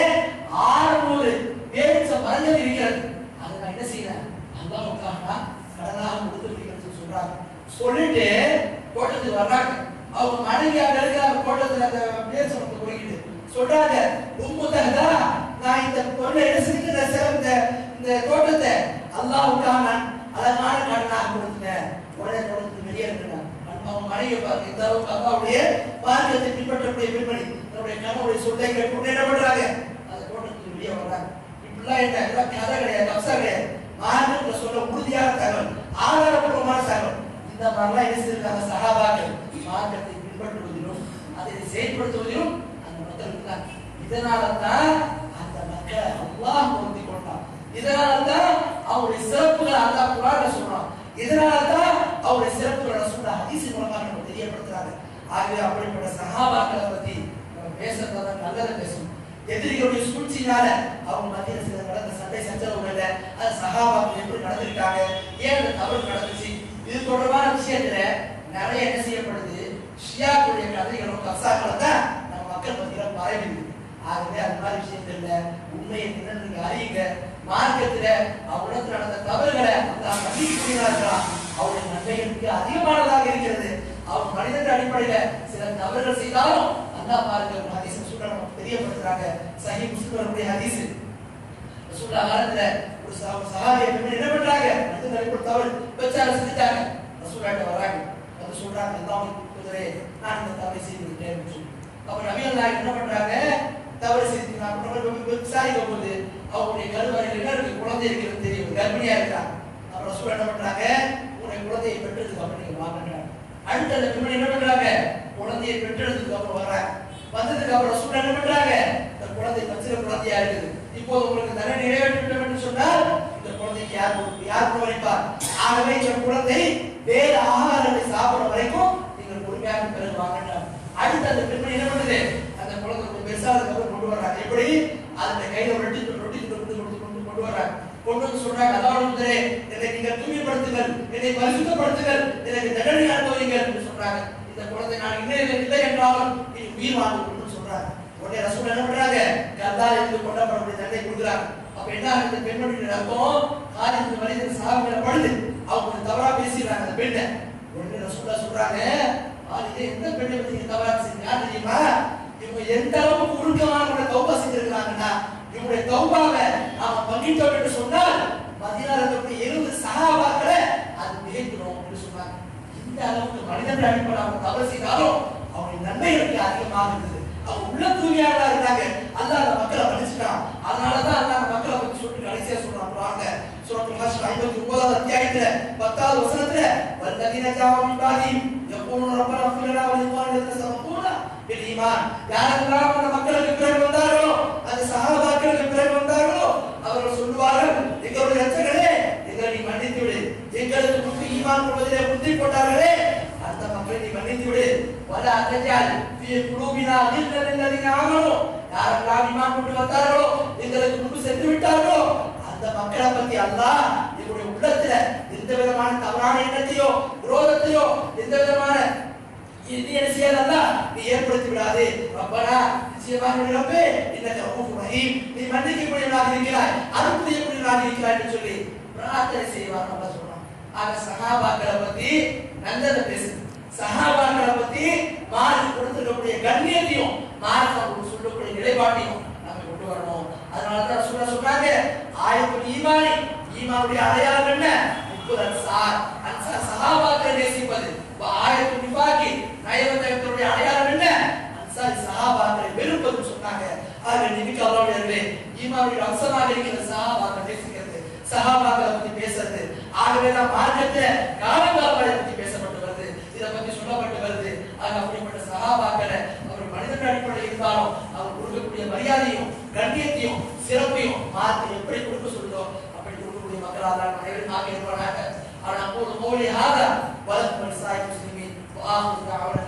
Speaker 1: ஆறுநூறு பேரிச்ச மரங்கள் இருக்கிறது. அதை நான் என்ன செய்யறேன்? அல்லாஹ்வுக்காக கடனாக கொடுத்துருக்கேன்னு சொல்றாங்க. சொல்லிட்டு தோட்டத்துக்கு வர்றாங்க. அவங்க மனைவியாக இருக்கிற தோட்டத்துல அந்த பேரிச்ச மரத்தை போய்கிட்டு சொல்றாங்க, உம்மு தஹ்தா, நான் இந்த பொருளை என்ன செஞ்சுக்கிறேன்? இந்த தோட்டத்தை அல்லாஹ்வுக்காக நான் அழகான கடனாக கொடுத்துட்டேன். உடனே தோட்டத்துக்கு வெளியே இருக்கிறாங்க. அவங்க மனைவி பாருங்க, இந்த அளவுக்கு அல்லாஹ்வுடைய மார்க்கத்தை பின்பற்றக்கூடிய பெண்மணி தன்னுடைய கணவனுடைய சொல்லை கேட்டு என்ன பண்றாங்க? அந்த தோட்டத்துக்கு வெளியே வர்றாங்க. இப்படிலாம் என்ன இதெல்லாம் கதை கிடையாது, கப்சா கிடையாது. மார்க்கத்துல சொல்ல உறுதியான தகவல், ஆதாரபூர்வமான தகவல். இந்த மாதிரிலாம் என்ன செய்திருக்காங்க சஹாபாக்கள்? மார்க்கத்தை பின்பற்றுவதிலும் அதை செயல்படுத்துவதிலும் அந்த மக்கள் இருந்தாங்க. இதனால தான் அந்த மக்களை அல்லாஹ் பொருத்தி கொண்டான். இதனால தான் அவருடைய சிறப்புகளை அல்லாஹ் குர்ஆன்ல சொல்றான். இதனால தான் அவருடைய சிறப்புகளை ரசூலுல்லாஹ் ஹதீஸ் மூலமாக நமக்கு தெரியப்படுத்துறாங்க. ஆகவே அப்படிப்பட்ட சஹாபாக்களை பத்தி நம்ம பேசுறதா நல்லதை பேசணும். எதிரிகளுடைய சூழ்ச்சியினால அவங்க மத்தியில் சில நடந்த சண்டை சச்சரவுகள்ல அது சஹாபாக்கள் எப்படி நடந்திருக்காங்க, ஏன் அந்த தவறு நடந்துச்சு, இது தொடர்பான விஷயத்துல நிறைய என்ன செய்யப்படுது? ஷியாக்களுடைய கதைகளும் கப்சாக்களும் தான் நம்ம மக்கள் மத்தியில பரவி. ஆகவே அந்த மாதிரி விஷயங்கள்ல உண்மையை நீங்க அறியுங்க. மார்க்கத்துல அவரிடத்தில் நடந்த தவறுகளை அல்லாஹ் மன்னிக்கக்கூடியவர்களாக அவருடைய நன்மைகளுக்கு அதிகமானதாக இருக்கிறது. அவர் மனிதன் அடிப்படையில சில தவறுகள் செய்தாலும் அல்லாஹ் பாருங்க ஹதீஸ் ரசூலுல்லாஹ் நமக்கு தெரியப்படுத்துறாங்க. சஹீஹ் முஸ்லிமுடைய ஹதீஸ். ரசூலுல்லாஹ் காலத்துல ஒரு சஹாபியை என்ன பண்றாங்க? மனிதன் அடிப்படை தவறு பெச்சால செஞ்சுட்டாங்க. ரசூலுல்லாஹ் வராங்க, வந்து சொல்றாங்க, அல்லாஹ்வுடைய தூதரே, நான் இந்த தவறை செய்து விட்டேன். அப்ப நபி அல்லாஹ் என்ன பண்றாங்க? தவறு செய்து நான் விசாரிக்க போது அவருடைய கருவறையில் என்ன இருக்கு? குழந்தை இருக்கிறது தெரியும், கர்ப்பிணியா இருக்கிறாங்க. அப்ப ரசூலுல்லாஹ் என்ன பண்றாங்க? உன்னுடைய குழந்தையை பெற்றதுக்கு அப்புறம் நீங்க வாங்கன்றாங்க. அடுத்த அந்த பெண்மணி என்ன பண்றாங்க? குழந்தையை பெற்றெடுத்ததுக்கு அப்புறம் வர்றாங்க. வந்ததுக்கு அப்புறம் ரசூலுல்லாஹ் என்ன பண்றாங்க? இந்த குழந்தை பச்சில குழந்தையா இருக்குது, இப்போது உங்களுக்கு தன்னை நிறைவேற்றிவிட்டோம் என்று சொன்னால் இந்த குழந்தைக்கு யார் யார் கவனிப்பார்? ஆகவே இந்த குழந்தை வேறு ஆகாரங்களை சாப்பிட வரைக்கும் நீங்கள் பொறுமையாக பிறகு வாங்கன்றாங்க. அடுத்து அந்த பெண்மணி என்ன பண்ணுது? அந்த குழந்தை கொஞ்சம் பெருசாக கொண்டு வர்றாங்க. எப்படி? அந்த கையில ரொட்டி ரொட்டி கொண்டு கொண்டு கொண்டு வர்றாங்க. கொண்டு வந்து சொல்றாங்க, அல்லாஹ்வுடைய என்னை நீங்கள் தூய்மைப்படுத்துங்கள், என்னை பரிசுத்தப்படுத்துங்கள், எனக்கு தண்டனை அனுபவிங்கள் என்று சொல்றாங்க. இந்த குழந்தை நான் இன்னும் இல்லை என்றாலும் நீ உயிர் வாங்கணும்னு சொல்றாங்க. உடனே ரசூல் என்ன பண்றாங்க? கல்லால் இருந்து கொல்லப்படக்கூடிய தண்டனை கொடுக்குறாங்க. அப்ப என்ன ஆகுது? இந்த பெண்மணியுடைய ரத்தம் காலின் வலிந்து சாகுற படுது. அவங்க தவறா பேசிடுறாங்க அந்த பெண்ணை. உடனே ரசூலுல்லாஹ் சொல்றாங்க, இது எந்த பெண்ணை பத்தி நீங்க தவறா பேசுறீங்க? யார் தெரியுமா? இவங்க எந்த அளவுக்கு உருக்கமான தௌபா செஞ்சிருக்காங்கன்னா, இவங்களுடைய தௌபாவை நாம பங்கிட்டோம் என்று சொன்னால் மதீனால இருக்கக்கூடிய எழுபது சஹாபாக்களை அது மிகைக்கிறோம் என்று சொன்னாங்க. இந்த அளவுக்கு மனிதர்கள் அடிப்படை அவங்க தவறு செய்தாலும் அவங்களுடைய நன்மைகளுக்கு அதிகமாக இருந்தது. அவங்க உள்ள தூய்மையாக இருந்தாங்க. அல்லாஹ் அந்த மக்களை மன்னிச்சுட்டான். அதனாலதான் அல்லாஹ் அந்த மக்களை பத்தி சொல்லிட்டு கடைசியா சொல்றாங்க. வாங்க சூரத்துல் ஹஷ்ர் ஐம்பத்தி ஒன்பதாவது அத்தியாயத்துல பத்தாவது வசனத்துல வல்லதீன ஜாவு மின் பாதி யகூனு ரப்பனா இஃபிர் லனா வ லிஇக்வானினா சபகூனா பில் ஈமான். யாரெல்லாம் அந்த மக்களுக்கு பிறகு வந்தார்களோ, அந்த சஹாபாக்களுக்கு பிறகு வந்தார்களோ, அவர்கள் சொல்லுவார்கள், எங்களுடைய இரட்சகரே, எங்களை நீ மன்னித்து விடு, எங்களுக்கு முன்பு ஈமான் கொள்வதிலே முந்தி போட்டார்களே அந்த மக்களை நீ மன்னித்து விடு. வலா தஜால் ஃபீ குலூபினா கில்லல் லல்லதீன ஆமனு. யாரெல்லாம் ஈமான் கொண்டு வந்தார்களோ, எங்களுக்கு மக்களை பத்தி அல்லாஹ் எங்களுடைய உள்ளத்துல எந்த விதமான தவறான எண்ணத்தையோ விரோதத்தையோ எந்த விதமான இது என்ன செய்யலன்னா நீ ஏற்படுத்தி விடாதே. ரப்பனா நிச்சயமாக ரப்பே இன்னக ரഊஃபுர் ரஹீம், நீ மன்னிக்கக்கூடியவனாக இருக்கிறாய், அருள் புரியக்கூடியவனாக இருக்கிறாய் என்று சொல்லி பிரார்த்தனை செய்வார். நம்ம சொல்றோம். ஆக சஹாபாக்களை பத்தி நல்லதை பேசு, சஹாபாக்களை பத்தி மார்க் கொடுத்திருக்கக்கூடிய கண்ணியத்தையும் மார்க் அவங்களுக்கு சொல்லக்கூடிய நிலைப்பாட்டையும் நம்ம கொண்டு வரணும். அதனாலதான் சொல்ல சொல்றாங்க ஆயத்துல் ஈமானி, ஈமானுடைய அடையாளம் என்ன? முப்பது அன்சார், அன்சார் சஹாபாக்களை நேசிப்பது. ஆயத்துல் நிஃபாகி, நயவஞ்சகத்தினுடைய அடையாளம் என்ன? அன்சார் சஹாபாக்களை வெறுப்பது சொன்னாங்க. ஆக நபிக்கு அல்லாஹ்வுடைய ஈமானுடைய அம்சமாக இருக்கிற சஹாபாக்களை நேசிக்கிறது, சஹாபாக்களை பத்தி பேசுறது. ஆகவே தான் மார்க்கத்துல காலங்காலங்களை பத்தி பேசப்பட்டு வருது, இதை பத்தி சொல்லப்பட்டு வருது. ஆக அப்படிப்பட்ட சஹாபாக்களை அவர் மனிதன் அடிப்படையில் இருந்தாலும் அவர் கொடுக்கக்கூடிய மரியாதையும் கண்ணியத்தையும் சிறப்பையும் மார்க்கம் எப்படி கொடுக்க சொல்லுதோ அப்படி கொடுக்கக்கூடிய மக்களால் அனைவரும் ஆக இருப்பானாக. ஆனால் அப்போது மௌலி ஆதா வலது மனுஷாய் முஸ்லிமின்